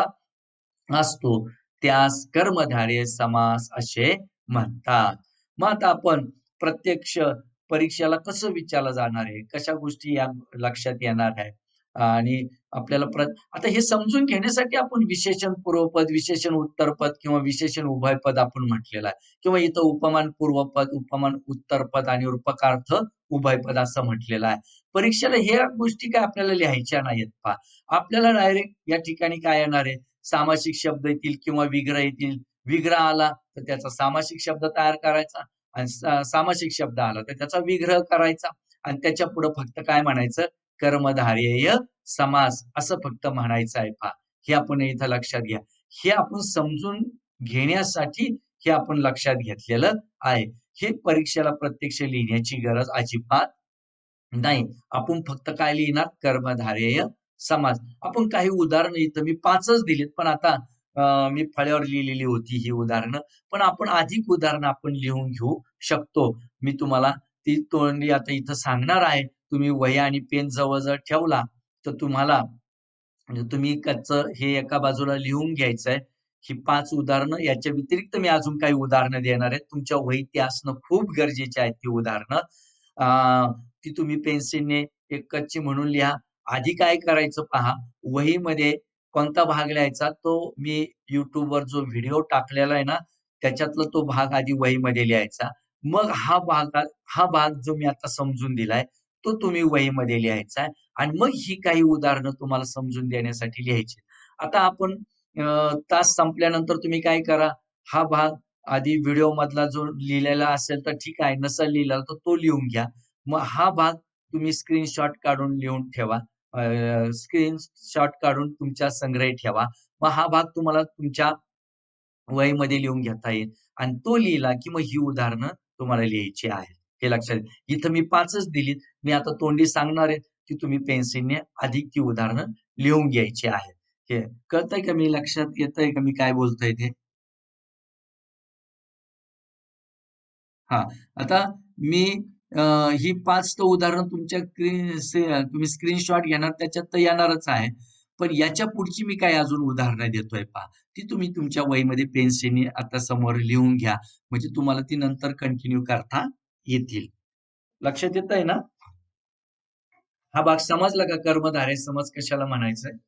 असतो. त्यास कर्मधारय समास असे म्हणतात. मग आता आपण प्रत्यक्ष परीक्षेला कसं विचारलं जाणार आहे, कशा गोष्टी या लक्षात येणार आहे आणि आपल्याला आता हे समजून घेण्यासाठी आपण विशेषण पूर्वपद, विशेषण उत्तरपद किंवा विशेषण उभयपद आपण म्हटलेलं आहे किंवा इथं उपमान पूर्वपद, उपमान उत्तरपद आणि रूपकार्थ उभयपद असं म्हटलेलं आहे. परीक्षेला ह्या गोष्टी काय आपल्याला लिहायच्या नाहीत पहा. आपल्याला डायरेक्ट या ठिकाणी काय येणार आहे, सामासिक शब्द येतील किंवा विग्रह येतील. विग्रह आला तर त्याचा सामासिक शब्द तयार करायचा आणि सामासिक शब्द आला तर त्याचा विग्रह करायचा आणि त्याच्या पुढे फक्त काय म्हणायचं, कर्मधारय समास असं फक्त म्हणायचं आहे पहा. हे आपण इथं लक्षात घ्या. हे आपण समजून घेण्यासाठी हे आपण लक्षात घेतलेलं आहे. हे परीक्षेला प्रत्यक्ष लिहिण्याची गरज अजिबात नाही. आपण फक्त काय लिहिणार, कर्मधारय समास. आपण काही उदाहरणं इथं मी 5च दिलीत, पण आता मी फळ्यावर लिहिलेली होती ही उदाहरणं. पण आपण अधिक उदाहरणं आपण लिहून घेऊ शकतो. मी तुम्हाला ती तोंडी आता इथं सांगणार आहे. तुम्ही वह्या आणि पेन जवळ ठेवला तर तुम्हाला म्हणजे तुम्ही हे एका बाजूला लिहून घ्यायचंय. ही 5 उदाहरणं याच्या व्यतिरिक्त मी अजून काही उदाहरणं देणार आहे. तुमच्या वहीत ते असणं खूप गरजेचे आहेत ती उदाहरणं. ती तुम्ही पेन्सिलने एक कच्ची म्हणून लिहा. आधी काय करायचं पहा, वहीमध्ये कोणता भाग लिहायचा तो मी YouTubeवर जो व्हिडिओ टाकलेला आहे ना, त्याच्यातला तो भाग आधी वहीमध्ये लिहायचा. मग हा भाग जो मी आता समजून दिलाय, तो तुम्ही वहीमध्ये लिहायचा आहे आणि मग ही काही उदाहरणं तुम्हाला समजून देण्यासाठी लिहायची. आता आपण तास संपल्यानंतर तुम्ही काय करा, हा भाग आधी व्हिडिओ मधला जो लिहिलेला असेल तर ठीक आहे, नसेल लिहिलेला तर तो लिहून घ्या. मग हा भाग तुम्ही स्क्रीनशॉट काढून लिहून ठेवा. स्क्रीनशॉट काढून तुमच्या संग्रही ठेवा. मग हा भाग तुम्हाला तुमच्या वहीमध्ये लिहून घेता येईल आणि तो लिहिला की मग ही उदाहरणं तुम्हाला लिहायची आहेत. हे लक्षात घ्या. इथं मी 5च दिलीत. मी आता तोंडी सांगणार आहे की तुम्ही पेन्सिलने अधिक ती उदाहरणं लिहून घ्यायची आहेत. हे कळतंय का, मी लक्षात येतंय का मी काय बोलतोय ते? हां. आता मी ही 5 तर उदाहरणं तुमच्या तुम्ही स्क्रीनशॉट घेणार त्याच्यात तर येणारच आहे. पण याच्या पुढची मी काय अजून उदाहरणं देतोय पहा. ती तुम्ही तुमच्या वहीमध्ये पेन्सिलने आता समोर लिहून घ्या. म्हणजे तुम्हाला ती नंतर कंटिन्यू करता येतील. लक्षात येतंय ना? हा भाग समजला का? कर्मधारय समास कशाला म्हणायचंय?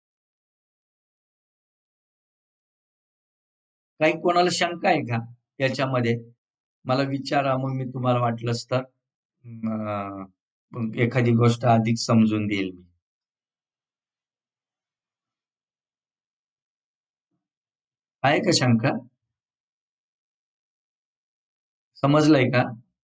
काही कोणाला शंका आहे का याच्यामध्ये? मला विचारा मग मी तुम्हाला वाटलंच तर मग एखादी गोष्ट अधिक समजून देईल मी. आहे का शंका? समजलंय का?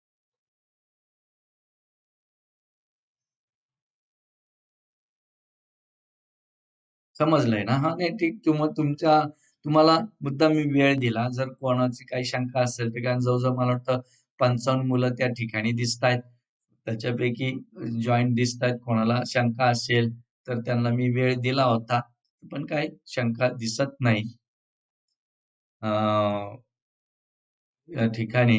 समजलंय ना? हां, नाही ठीक. तुम्हाला मुद्दाम मी वेळ दिला. जर कोणाची काही शंका असेल तर कारण जवळ मला वाटतं 55 मुलं त्या ठिकाणी दिसतायत. त्याच्यापैकी जॉईंट दिसतात. कोणाला शंका असेल तर त्यांना मी वेळ दिला होता, पण काही शंका दिसत नाही. या ठिकाणी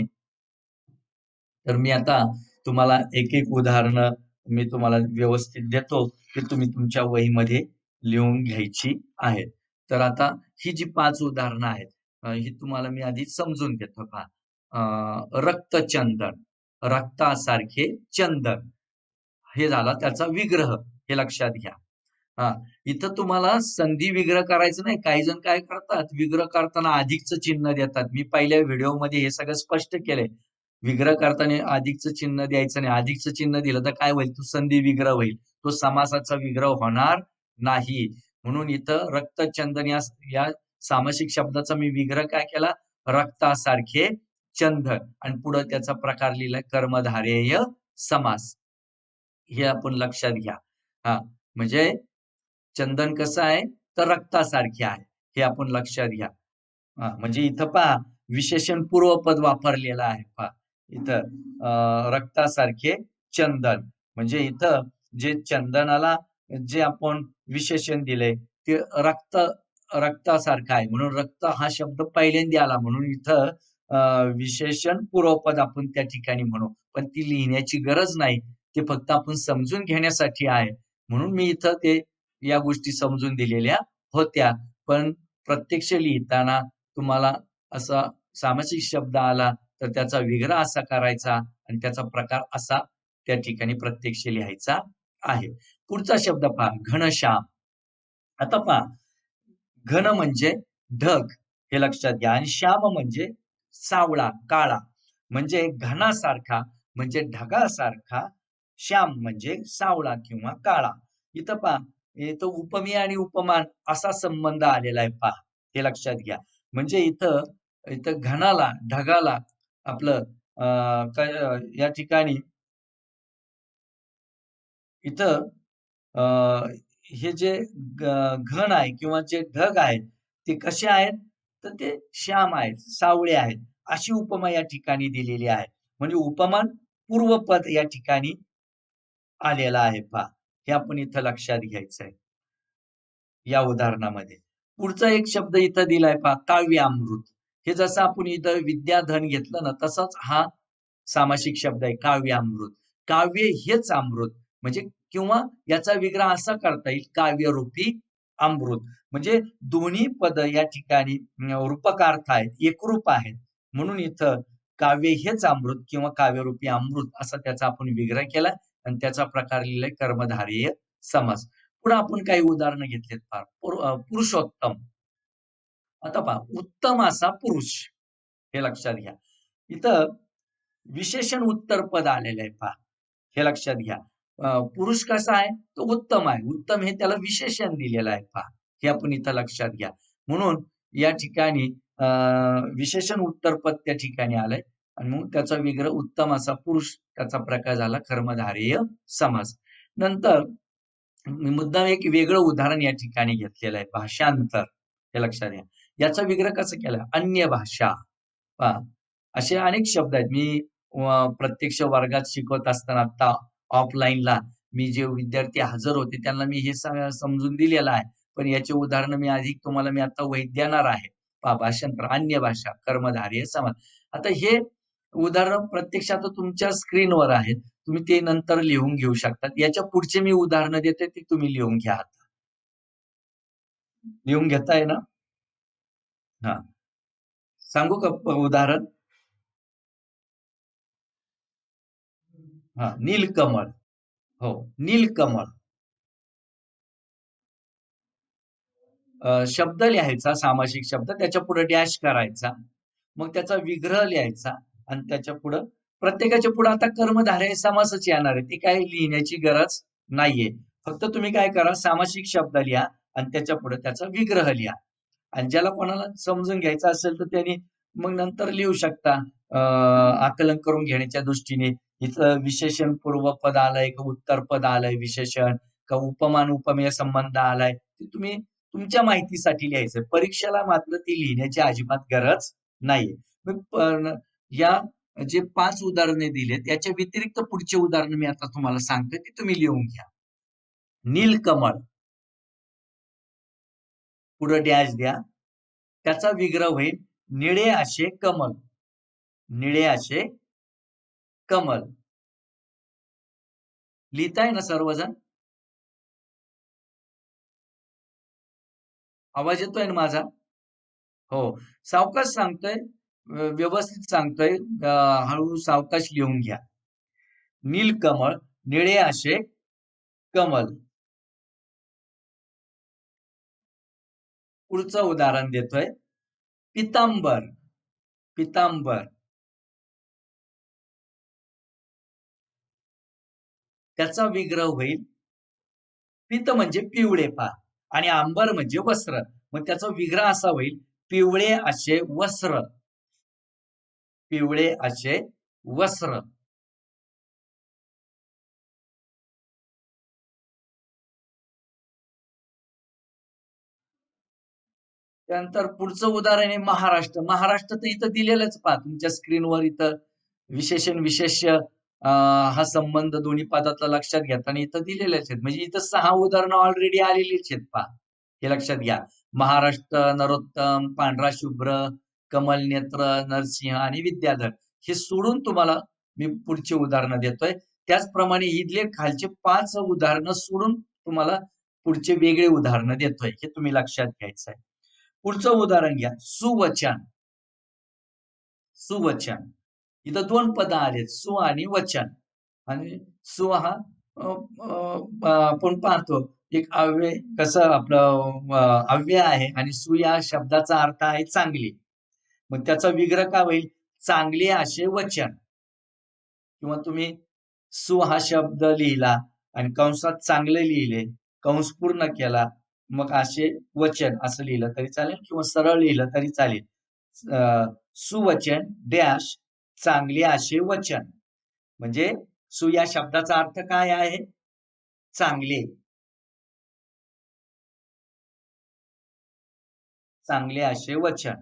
तर मी आता तुम्हाला एक उदाहरणं मी तुम्हाला व्यवस्थित देतो, की तुम्ही तुमच्या वहीमध्ये लिहून घ्यायची आहेत. तर आता ही जी 5 उदाहरणं आहेत, ही तुम्हाला मी आधी समजून देतो पहा. रक्तचंदन, रक्तासारखे चंदन. हे झाला त्याचा विग्रह, हे लक्षात घ्या. हां, इथं तुम्हाला संधी विग्रह करायचं नाही. काही जण काय करतात, विग्रह करताना अधिकचं चिन्ह देतात. मी पहिल्या व्हिडिओमध्ये हे सगळं स्पष्ट केलंय. विग्रह करताना अधिकचं चिन्ह द्यायचं नाही. अधिकचं चिन्ह दिलं तर काय होईल? तो संधी विग्रह होईल. तो समासाचा विग्रह होणार नाही. म्हणून इथं रक्तचंदन या सामासिक शब्दाचा मी विग्रह काय केला? रक्तासारखे चंदन आणि पुढे त्याचा प्रकार लिहिलाय कर्मधारय समास. हे आपण लक्षात घ्या. हां, म्हणजे चंदन कसं आहे? तर रक्तासारखे आहे. हे आपण लक्षात घ्या. म्हणजे इथं पहा विशेषण पूर्वपद वापरलेलं आहे पहा. इथं रक्तासारखे चंदन. म्हणजे इथं जे चंदनाला जे आपण विशेषण दिले ते रक्तासारखं आहे. म्हणून रक्त हा शब्द पहिल्यांदा आला म्हणून इथं विशेषण पूर्वपद आपण त्या ठिकाणी म्हणू. पण ती लिहिण्याची गरज नाही. ते फक्त आपण समजून घेण्यासाठी आहे. म्हणून मी इथं ते या गोष्टी समजून दिलेल्या होत्या. पण प्रत्यक्ष लिहिताना तुम्हाला असा सामासिक शब्द आला तर त्याचा विग्रह असा करायचा आणि त्याचा प्रकार असा त्या ठिकाणी प्रत्यक्ष लिहायचा आहे. पुढचा शब्द पहा घनश्याम. आता पहा घन म्हणजे ढग हे लक्षात घ्या आणि श्याम म्हणजे सावळा, काळा. म्हणजे घनासारखा म्हणजे ढगासारखा, श्याम म्हणजे सावळा किंवा काळा. इथं पहा इथं उपमेय आणि उपमान असा संबंध आलेला आहे पहा. हे लक्षात घ्या. म्हणजे इथं इथं घनाला, ढगाला आपलं काय या ठिकाणी इथं अ, हे जे घन आहे किंवा जे ढग आहेत, ते कसे आहेत? तर ते श्याम आहेत, सावळे आहेत. अशी उपमा या ठिकाणी दिलेली आहे. म्हणजे उपमान पूर्वपद या ठिकाणी आलेलं आहे पहा. हे आपण इथं लक्षात घ्यायचं आहे. या उदाहरणामध्ये. पुढचा एक शब्द इथं दिलाय पहा काव्यामृत. हे जसं आपण इथं विद्याधन घेतलं ना, तसाच हा सामासिक शब्द आहे काव्यामृत. काव्य हेच अमृत म्हणजे किंवा याचा विग्रह असा करता येईल काव्यरूपी अमृत. म्हणजे दोन्ही पद या ठिकाणी रूपकार्थ आहेत, एकरूप आहेत. म्हणून इथं काव्य हेच अमृत किंवा काव्यरूपी अमृत असा त्याचा आपण विग्रह केला आणि त्याचा प्रकार लिहिलाय कर्मधारय समास. पुढे आपण काही उदाहरणं घेतलीत पहा. पुरुषोत्तम. आता पहा उत्तम असा पुरुष हे लक्षात घ्या. इथं विशेषण उत्तरपद आलेलं आहे पहा. हे लक्षात घ्या. पुरुष कसा आहे? तो उत्तम आहे. उत्तम हे त्याला विशेषण दिलेलं आहे पहा. हे आपण इथं लक्षात घ्या. म्हणून या ठिकाणी विशेषण उत्तरपद त्या ठिकाणी आलंय आणि मग त्याचा विग्रह उत्तम असा पुरुष त्याचा प्रकार झाला कर्मधारय समास. नंतर मी मुद्दाम एक वेगळं उदाहरण या ठिकाणी घेतलेलं आहे. भाषांतर हे लक्षात घ्या. याचा विग्रह कसा केला? अन्य भाषा. पहा असे अनेक शब्द आहेत. मी प्रत्यक्ष वर्गात शिकवत असताना आता ऑफलाईनला मी जे विद्यार्थी हजर होते त्यांना मी हे समजून दिलेलं आहे. पण याचे उदाहरण मी अधिक तुम्हाला मी आता वहीत देणार आहे. पहा भाषांतर, अन्य भाषा, कर्मधारय समास. आता हे उदाहरण प्रत्यक्षात तुमच्या स्क्रीनवर आहेत. तुम्ही ते नंतर लिहून घेऊ शकतात. याच्या पुढचे मी उदाहरणं देते ते तुम्ही लिहून घ्या आता. लिहून घेताय ना? हां. सांगू का उदाहरण? हां, नीलकमळ. हो, नीलकमळ. शब्द लिहायचा सामासिक शब्द, त्याच्या पुढे डॅश करायचा. मग त्याचा विग्रह लिहायचा आणि त्याच्या पुढं प्रत्येकाच्या पुढे आता कर्मधारय समासच येणार आहे. ती काही लिहिण्याची गरज नाहीये. फक्त तुम्ही काय करा सामासिक शब्द लिहा आणि त्याच्या पुढे त्याचा विग्रह लिहा. आणि ज्याला कोणाला समजून घ्यायचं असेल तर त्यांनी मग नंतर लिहू शकता. आकलन करून घेण्याच्या दृष्टीने इथं विशेषण पूर्वपद आलंय का उत्तरपद आलंय विशेषण का उपमान उपमेय संबंध आलाय ते तुम्ही तुमच्या माहितीसाठी लिहायचं. परीक्षेला मात्र ती लिहिण्याची अजिबात गरज नाहीये. मग या जे 5 उदाहरणे दिलेत याच्या व्यतिरिक्त पुढचे उदाहरण मी आता तुम्हाला सांगतोय ते तुम्ही लिहून घ्या. नीलकमळ, पुढे डॅश द्या. त्याचा विग्रह होईल निळे असे कमल. निळे असे कमल. लिहिताय ना सर्वजण? आवाज येतोय ना माझा? हो. सावकाश सांगतोय, व्यवस्थित सांगतोय. हळू सावकाश लिहून घ्या. नीलकमळ, निळे असे कमल. पुढचं उदाहरण देतोय. पितांबर. पितांबर. त्याचा विग्रह होईल पित म्हणजे पिवळे पा आणि अंबर म्हणजे वस्त्र. मग त्याचा विग्रह असा होईल पिवळे असे वस्त्र. पिवळे असे वस्त्र. त्यानंतर पुढचं उदाहरण आहे महाराष्ट्र. महाराष्ट्र तर इथं दिलेलंच पहा तुमच्या स्क्रीनवर. इथं विशेषण विशेष्य हा संबंध दोन्ही पदातला लक्षात घेताना इथं दिलेलेच आहेत. म्हणजे इथं 6 उदाहरणं ऑलरेडी आलेलीच आहेत पहा. हे लक्षात घ्या. महाराष्ट्र, नरोत्तम, पांढरा शुभ्र, कमल नेत्र, नरसिंह आणि विद्याधर. हे सोडून तुम्हाला मी पुढची उदाहरणं देतोय. त्याचप्रमाणे इथले खालचे 5 उदाहरणं सोडून तुम्हाला पुढचे वेगळे उदाहरणं देतोय. हे तुम्ही लक्षात घ्यायचं आहे. पुढचं उदाहरण घ्या. सुवचन. सुवचन. इथं 2 पद आलेत, सु आणि वचन. आणि सु हा आपण पाहतो एक अव्यय कसं आपलं अव्यय आहे आणि सु या शब्दाचा अर्थ आहे चांगली. मग त्याचा विग्रह काय होईल? चांगले असे वचन. किंवा तुम्ही सु हा शब्द लिहिला आणि कंसात चांगले लिहिले, कंस पूर्ण केला, मग असे वचन असं लिहिलं तरी चालेल किंवा सरळ लिहिलं तरी चालेल. सुवचन डॅश चांगले असे वचन. म्हणजे सु या शब्दाचा अर्थ काय आहे? चांगले. चांगले असे वचन.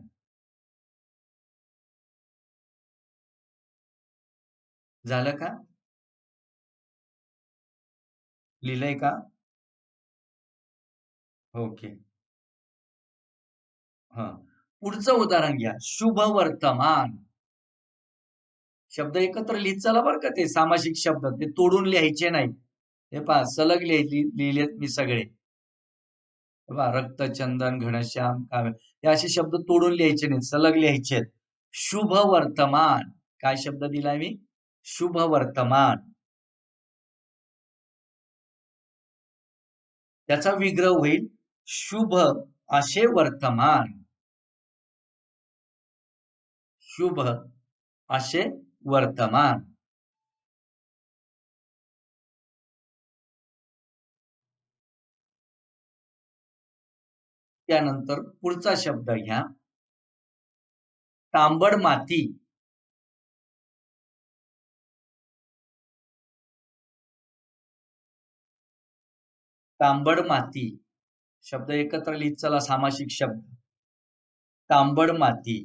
झालं का? लिहिलंय का? ओके. हा. पुढचं उदाहरण घ्या. शुभ वर्तमान. शब्द एकत्र लिहित चला बरं का. ते सामासिक शब्द ते तोडून लिहायचे नाही. हे पहा सलग लिहिलेत मी सगळे. रक्त, चंदन, घनश्याम, काव्य हे असे शब्द तोडून लिहायचे नाहीत, सलग लिहायचे. शुभ वर्तमान. काय शब्द दिलाय मी? शुभ वर्तमान. त्याचा विग्रह होईल शुभ असे वर्तमान. शुभ असे वर्तमान. त्यानंतर पुढचा शब्द घ्या. तांबड माती. तांबड माती. शब्द एकत्र लिहित चला सामासिक शब्द. तांबड माती.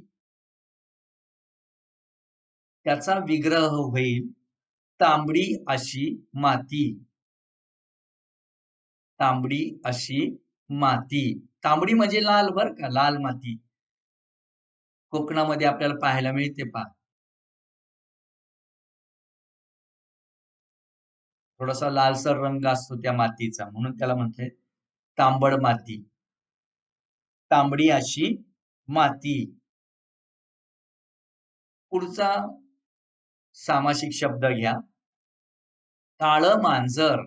त्याचा विग्रह होईल तांबडी अशी माती. तांबडी अशी माती. तांबडी म्हणजे लाल बर का, लाल माती. कोकणामध्ये आपल्याला पाहायला मिळते पहा. थोडासा लालसर रंग असतो त्या मातीचा म्हणून त्याला म्हणते तांबड माती. तांबडी अशी माती. पुढचा सामासिक शब्द घ्या. काळं मांजर.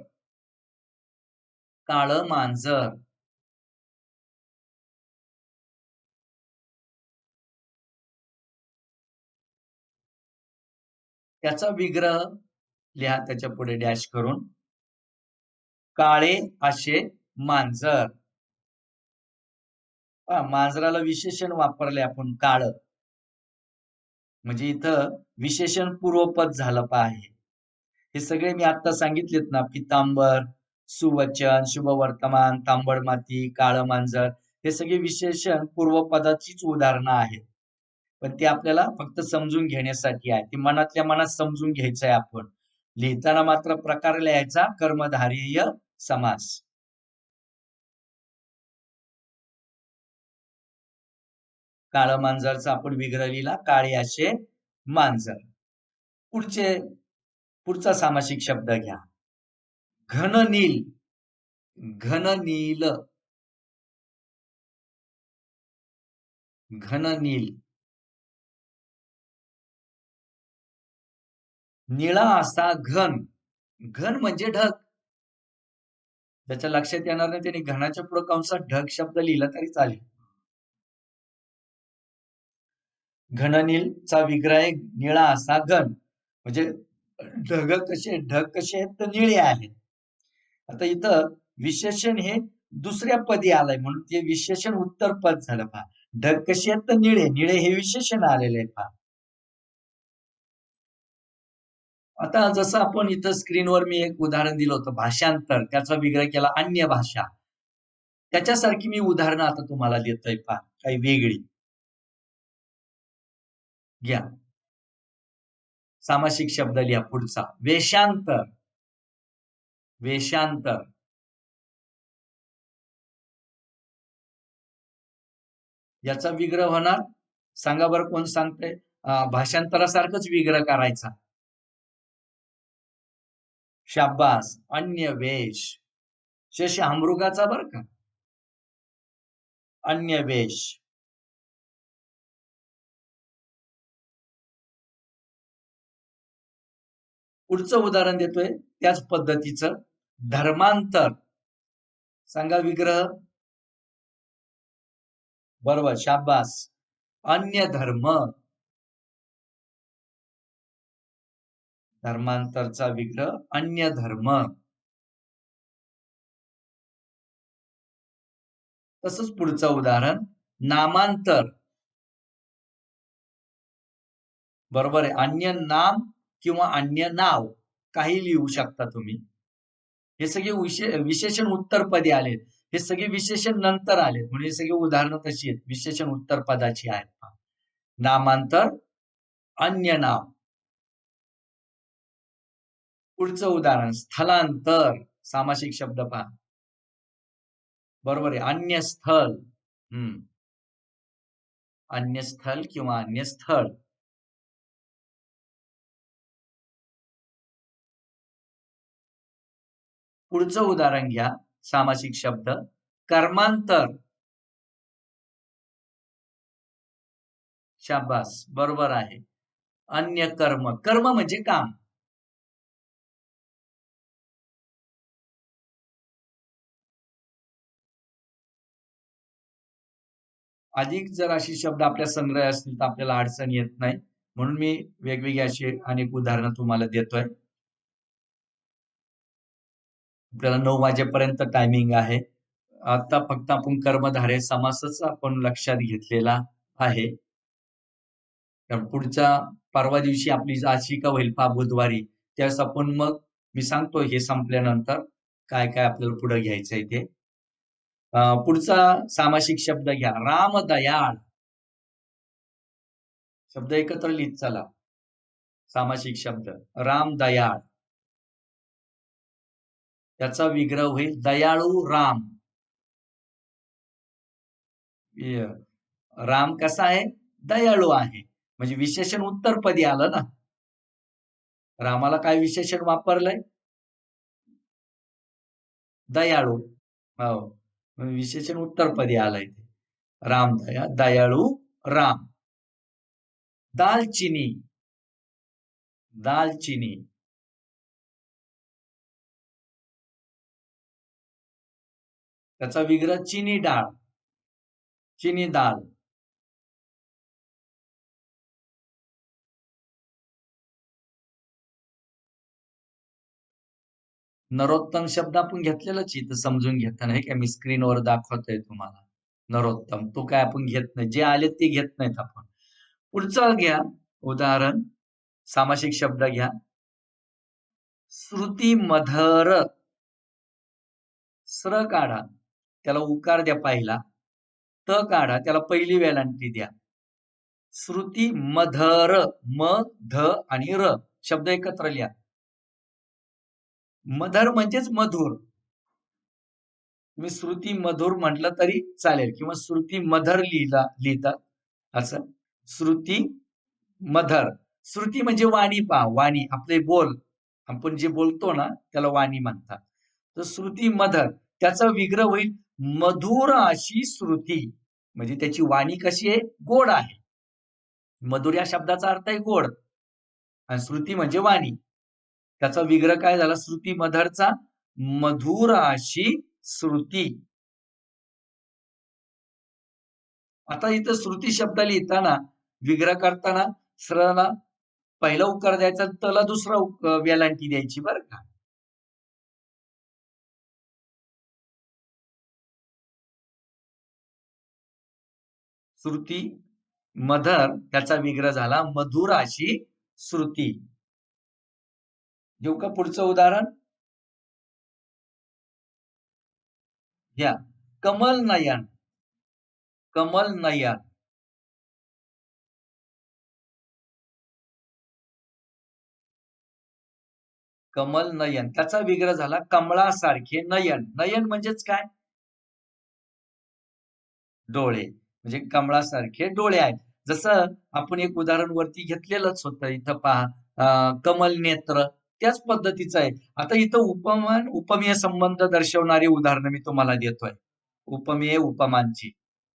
काळं मांजर. त्याचा विग्रह लिहा त्याच्या पुढे डॅश करून. काळे असे मांजर. मांजराला विशेषण वापरले आपण काळ. म्हणजे इथं विशेषण पूर्वपद झालं पाहिजे. हे सगळे मी आता सांगितलेत ना, पितांबर, सुवचन, शुभ वर्तमान, तांबड माती, काळं मांजर, हे सगळे विशेषण पूर्वपदाचीच उदाहरणं आहेत. पण ते आपल्याला फक्त समजून घेण्यासाठी आहे. ते मनातल्या मनात समजून घ्यायचं आहे आपण. लिहिताना मात्र प्रकार लिहायचा कर्मधारय समास. काळं मांजरचा आपण विग्रह लिहिला, काळे असे मांजर. पुढचे पुढचा सामासिक शब्द घ्या. घननील. घननील. घननील. निळा असा घन. घन म्हणजे ढग. ज्याच्या लक्षात येणार नाही त्याने घनाच्या पुढे कंसात ढग शब्द लिहिला तरी चालेल. घननीलचा विग्रह आहे निळा असा घन. म्हणजे ढग कसे आहेत तर निळे आहेत. आता इथं विशेषण हे दुसऱ्या पदी आलंय म्हणून ते विशेषण उत्तर पद झालं पहा. ढग कसे आहेत तर निळे. निळे हे विशेषण आलेले आहे पहा. आता जसं आपण इथं स्क्रीनवर मी एक उदाहरण दिलं होतं भाषांतर, त्याचा विग्रह केला अन्य भाषा. त्याच्यासारखी मी उदाहरणं आता तुम्हाला देतोय पहा, काही वेगळी. घ्या. सामासिक शब्द लिहा पुढचा. वेशांतर. वेशांतर. याचा विग्रह होणार, सांगा बरं कोण सांगतंय? भाषांतरासारखंच विग्रह करायचा. शाब्बास. अन्य वेश. शेष हमृगाचा बरं का. अन्य वेश. पुढचं उदाहरण देतोय त्याच पद्धतीचं. धर्मांतर. सांगा विग्रह. बरोबर, शाब्बास. अन्य धर्म. धर्मांतरचा विग्रह अन्य धर्म. तसंच पुढचं उदाहरण नामांतर. बरोबर आहे. अन्य नाम किंवा अन्य नाव काही लिहू शकता तुम्ही. हे सगळे विशेषण उत्तरपदी आलेत. हे सगळे विशेषण नंतर आलेत म्हणजे हे सगळे उदाहरणं तशी आहेत. विशेषण उत्तरपदाची आहेत. नामांतर, अन्य नाव. पुढचं उदाहरण स्थलांतर. सामासिक शब्द पहा. बरोबर आहे. अन्य स्थल. अन्य स्थल किंवा अन्य स्थळ. पुढचं उदाहरण घ्या. सामासिक शब्द कर्मांतर. शाबास, बरोबर आहे. अन्य कर्म. कर्म म्हणजे काम. अधिक जर अशी शब्द आपल्या संग्रह असतील तर आपल्याला अडचण येत नाही म्हणून मी वेगवेगळी अशी अनेक उदाहरणं तुम्हाला देतोय. आपल्याला 9 वाजेपर्यंत टायमिंग आहे. आता फक्त आपण कर्मधारय समासच आपण लक्षात घेतलेला आहे. तर पुढच्या परवा दिवशी आपली आशिका होईल पहा बुधवारी, त्यावेळेस आपण मग मी सांगतो हे संपल्यानंतर काय काय आपल्याला पुढे घ्यायचंय ते. पुढचा सामासिक शब्द घ्या. रामदयाळ. शब्द एकत्र लिहित चला. सामासिक शब्द रामदयाळ. त्याचा विग्रह होईल दयाळू राम. राम कसा आहे? दयाळू आहे. म्हणजे विशेषण उत्तरपदी आलं ना. रामाला काय विशेषण वापरलंय? दयाळू. हो, विशेषण उत्तरपदी आलंय ते. राम दयाळू राम. दालचिनी. दालचिनी. त्याचा विग्रह चिनी डाळ. चिनी डाळ. नरोत्तम शब्द आपण घेतलेलाच इथं समजून घेताना, हे काय मी स्क्रीनवर दाखवतोय तुम्हाला. नरोत्तम तो काय आपण घेत नाही. जे आले ते घेत नाहीत आपण. पुढचं घ्या उदाहरण. सामासिक शब्द घ्या. श्रुतिमधर. स्र काढा, त्याला उकार द्या पहिला. त काढा, त्याला पहिली वेलांटी द्या. श्रुती मधर, म ध आणि र शब्द एकत्र लिहा. मधर म्हणजेच मधुर. तुम्ही श्रुती मधुर म्हटलं तरी चालेल किंवा श्रुती मधर लिहितात असं. श्रुती मधर. श्रुती म्हणजे वाणी पहा, वाणी आपले बोल, आपण जे बोलतो ना त्याला वाणी म्हणतात. तर श्रुती मधर त्याचा विग्रह होईल मधुर अशी श्रुती, म्हणजे त्याची वाणी कशी आहे, गोड आहे. मधुर या शब्दाचा अर्थ आहे गोड आणि श्रुती म्हणजे वाणी. त्याचा विग्रह काय झाला, श्रुती मधरचा मधुर अशी श्रुती. आता इथं श्रुती शब्द लिहिताना विग्रह करताना सरळला पहिला उकार द्यायचा, तला दुसरा वेलांटी द्यायची बरं का. श्रुती मधर त्याचा विग्रह झाला मधुर अशी श्रुती. देऊ का पुढचं उदाहरण? घ्या. कमल नयन. कमल नयन. कमल नयन त्याचा विग्रह झाला कमळासारखे नयन. नयन म्हणजेच काय, डोळे, म्हणजे कमळासारखे डोळे आहेत. जसं आपण एक उदाहरण वरती घेतलेलंच होतं, इथं पहा कमल नेत्र, त्याच पद्धतीचं आहे. आता इथं उपमान उपमेय संबंध दर्शवणारी उदाहरणं मी तुम्हाला देतोय, उपमेय उपमांची.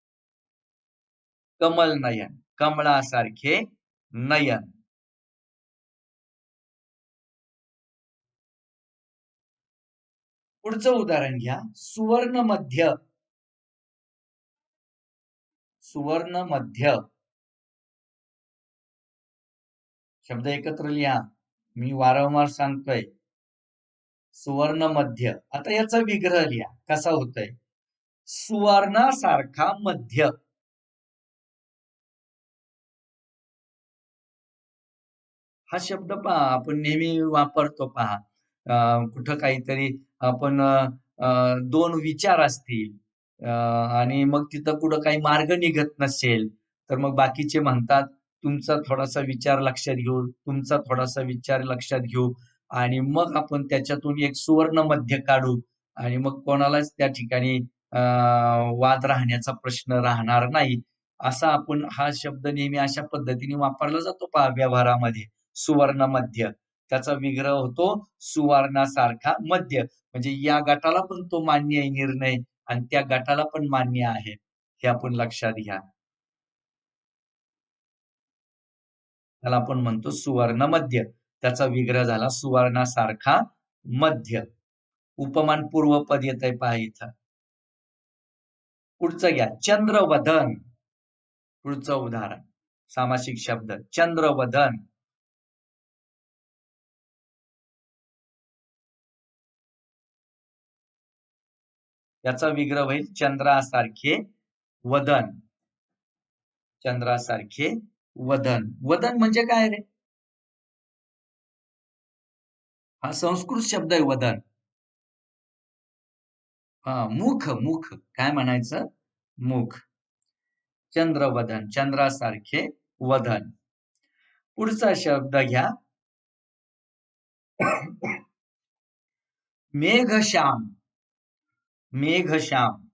कमल नयन, कमळासारखे नयन. पुढचं उदाहरण घ्या. सुवर्ण मध्य. सुवर्ण मध्य शब्द एकत्र लिहा, मी वारंवार सांगतोय. सुवर्ण मध्य. आता याचा विग्रह लिहा कसा होतोय. सुवर्णासारखा मध्य. हा शब्द पहा आपण नेहमी वापरतो पहा. कुठं काहीतरी आपण दोन विचार असतील आणि मग तिथं कुठं काही मार्ग निघत नसेल, तर मग बाकीचे म्हणतात तुमचा थोडासा विचार लक्षात घेऊ, तुमचा थोडासा विचार लक्षात घेऊ आणि मग आपण त्याच्यातून एक सुवर्ण मध्य काढू आणि मग कोणालाच त्या ठिकाणी वाद राहण्याचा प्रश्न राहणार नाही. असा आपण हा शब्द नेहमी अशा पद्धतीने वापरला जातो पहा व्यवहारामध्ये. सुवर्ण मध्य त्याचा विग्रह होतो सुवर्णासारखा मध्य, म्हणजे या गटाला पण तो मान्य आहे निर्णय आणि त्या गटाला पण मान्य आहे, हे आपण लक्षात घ्या. त्याला आपण म्हणतो सुवर्ण मध्य. त्याचा विग्रह झाला सुवर्णासारखा मध्य. उपमान पूर्वपद येत आहे पहा इथं. पुढचं घ्या. चंद्रवदन. पुढचं उदाहरण सामासिक शब्द चंद्रवदन. याचा विग्रह होईल चंद्रासारखे वदन. चंद्रासारखे वदन. वदन म्हणजे काय रे? हा संस्कृत शब्द आहे वदन. हा मुख. मुख काय म्हणायचं, मुख. चंद्रवदन चंद्रासारखे वदन. पुढचा शब्द घ्या. मेघश्याम. मेघश्याम.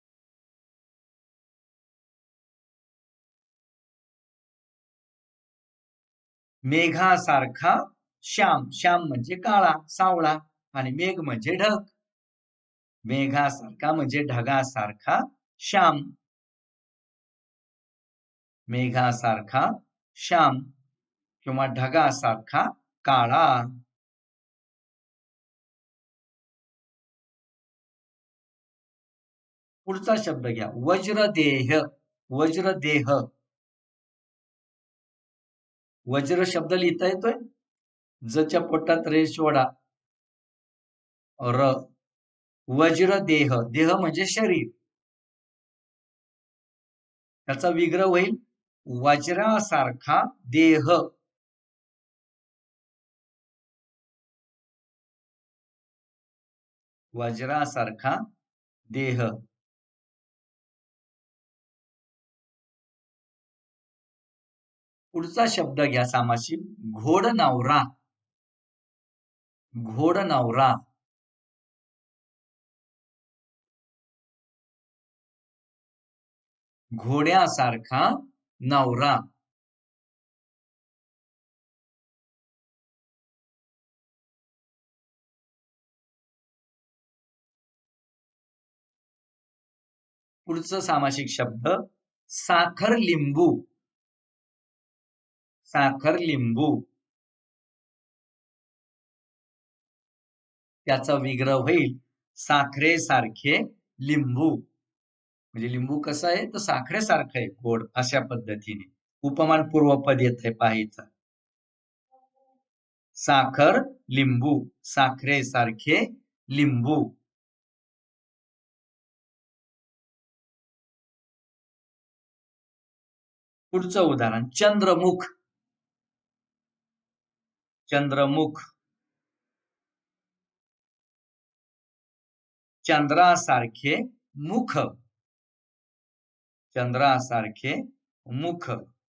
मेघासारखा श्याम. श्याम म्हणजे काळा सावळा आणि मेघ म्हणजे ढग. मेघासारखा म्हणजे ढगासारखा श्याम. मेघासारखा श्याम किंवा ढगासारखा काळा. पुढचा शब्द घ्या. वज्रदेह. वज्रदेह. वज्र शब्द लिहिता येतोय. जच्या पोटात रेष ओढा र. वज्रदेह. देह म्हणजे शरीर. त्याचा विग्रह होईल वज्रासारखा देह. वज्रासारखा देह. पुढचा शब्द घ्या सामासिक, घोड नवरा. घोड नवरा. घोड्यासारखा नवरा. पुढचं सामासिक शब्द, साखर लिंबू. साखर लिंबू. त्याचा विग्रह होईल साखरेसारखे लिंबू. म्हणजे लिंबू कसं आहे तर साखरेसारखं आहे गोड, अशा पद्धतीने उपमान पूर्वपद येथे पाहायचं. साखर लिंबू. साखरेसारखे लिंबू. पुढचं उदाहरण, चंद्रमुख. चंद्रमुख. चंद्रासारखे मुख. चंद्रासारखे मुख.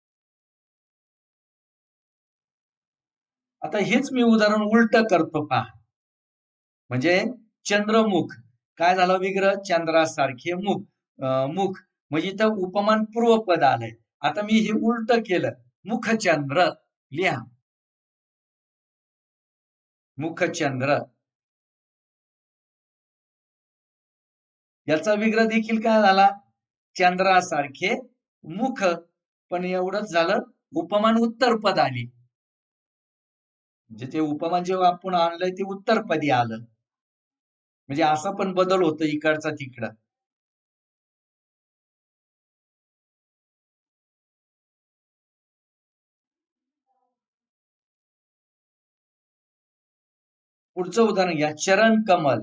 आता हेच मी उदाहरण उलट करतो पहा. म्हणजे चंद्रमुख काय झालं विग्रह, चंद्रासारखे मुख. मुख म्हणजे इथं उपमान पूर्वपद आलंय. आता मी हे उलट केलं, मुखचंद्र लिहा. मुखचंद्र. याचा विग्रह देखील काय झाला, चंद्रासारखे मुख. पण एवढंच झालं, उपमान उत्तरपद आली. म्हणजे ते उपमान जेव्हा आपण आणलंय ते उत्तरपदी आलं. म्हणजे असा पण बदल होतो इकडचा तिकडं. पुढचं उदाहरण घ्या, चरण कमल.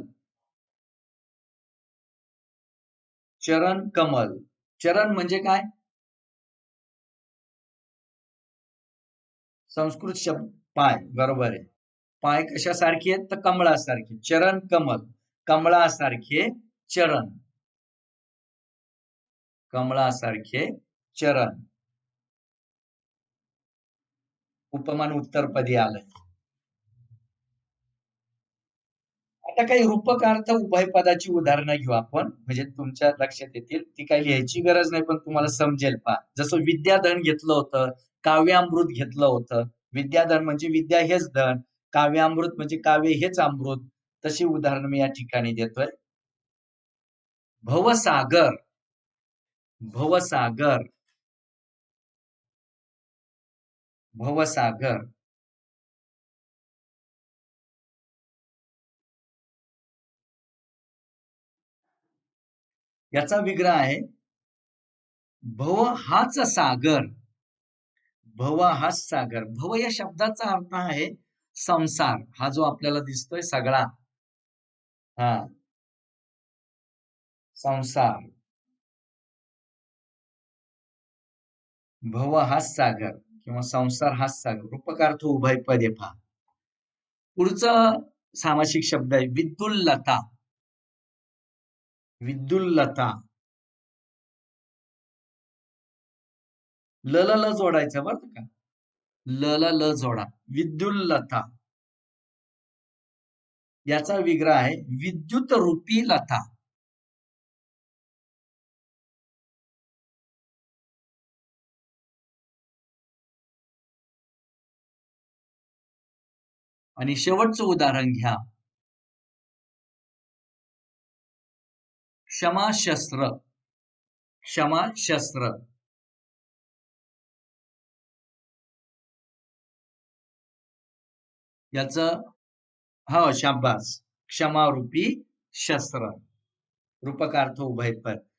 चरण कमल. चरण म्हणजे काय, संस्कृत शब्द पाय, बरोबर आहे. पाय कशासारखे आहेत तर कमळासारखे. चरण कमल, कमळासारखे चरण. कमळासारखे चरण. उपमान उत्तरपदी आलंय. आता काही रूपकार्थ उभयपदाची उदाहरणं घेऊ आपण, म्हणजे तुमच्या लक्षात येतील. ती काही लिहायची गरज नाही, पण तुम्हाला समजेल पहा. जसं विद्याधन घेतलं होतं, काव्यामृत घेतलं होतं. विद्याधन म्हणजे विद्या हेच धन, काव्यामृत म्हणजे काव्य हेच अमृत. तशी उदाहरणं मी या ठिकाणी देतोय. भवसागर. भवसागर. भवसागर. याचा विग्रह आहे, भव हाच सागर. भव हाच सागर. भव या शब्दाचा अर्थ आहे संसार. हा जो आपल्याला दिसतोय सगळा, हा संसार. भव हाच सागर किंवा संसार हाच सागर. रूपकार्थ उभयपद आहे पहा. पुढचं सामासिक शब्द आहे विद्युल्लता. विद्युल्लता. ल ल जोडायचं बरं का, ल जोडा. विद्युल्लता. याचा विग्रह आहे विद्युत रूपी लता. आणि शेवटचं उदाहरण घ्या, क्षमाशस्त्र. क्षमाशस्त्र. याचं, हो शाबास, क्षमारूपी शस्त्र. रूपकार्थ उभयपद.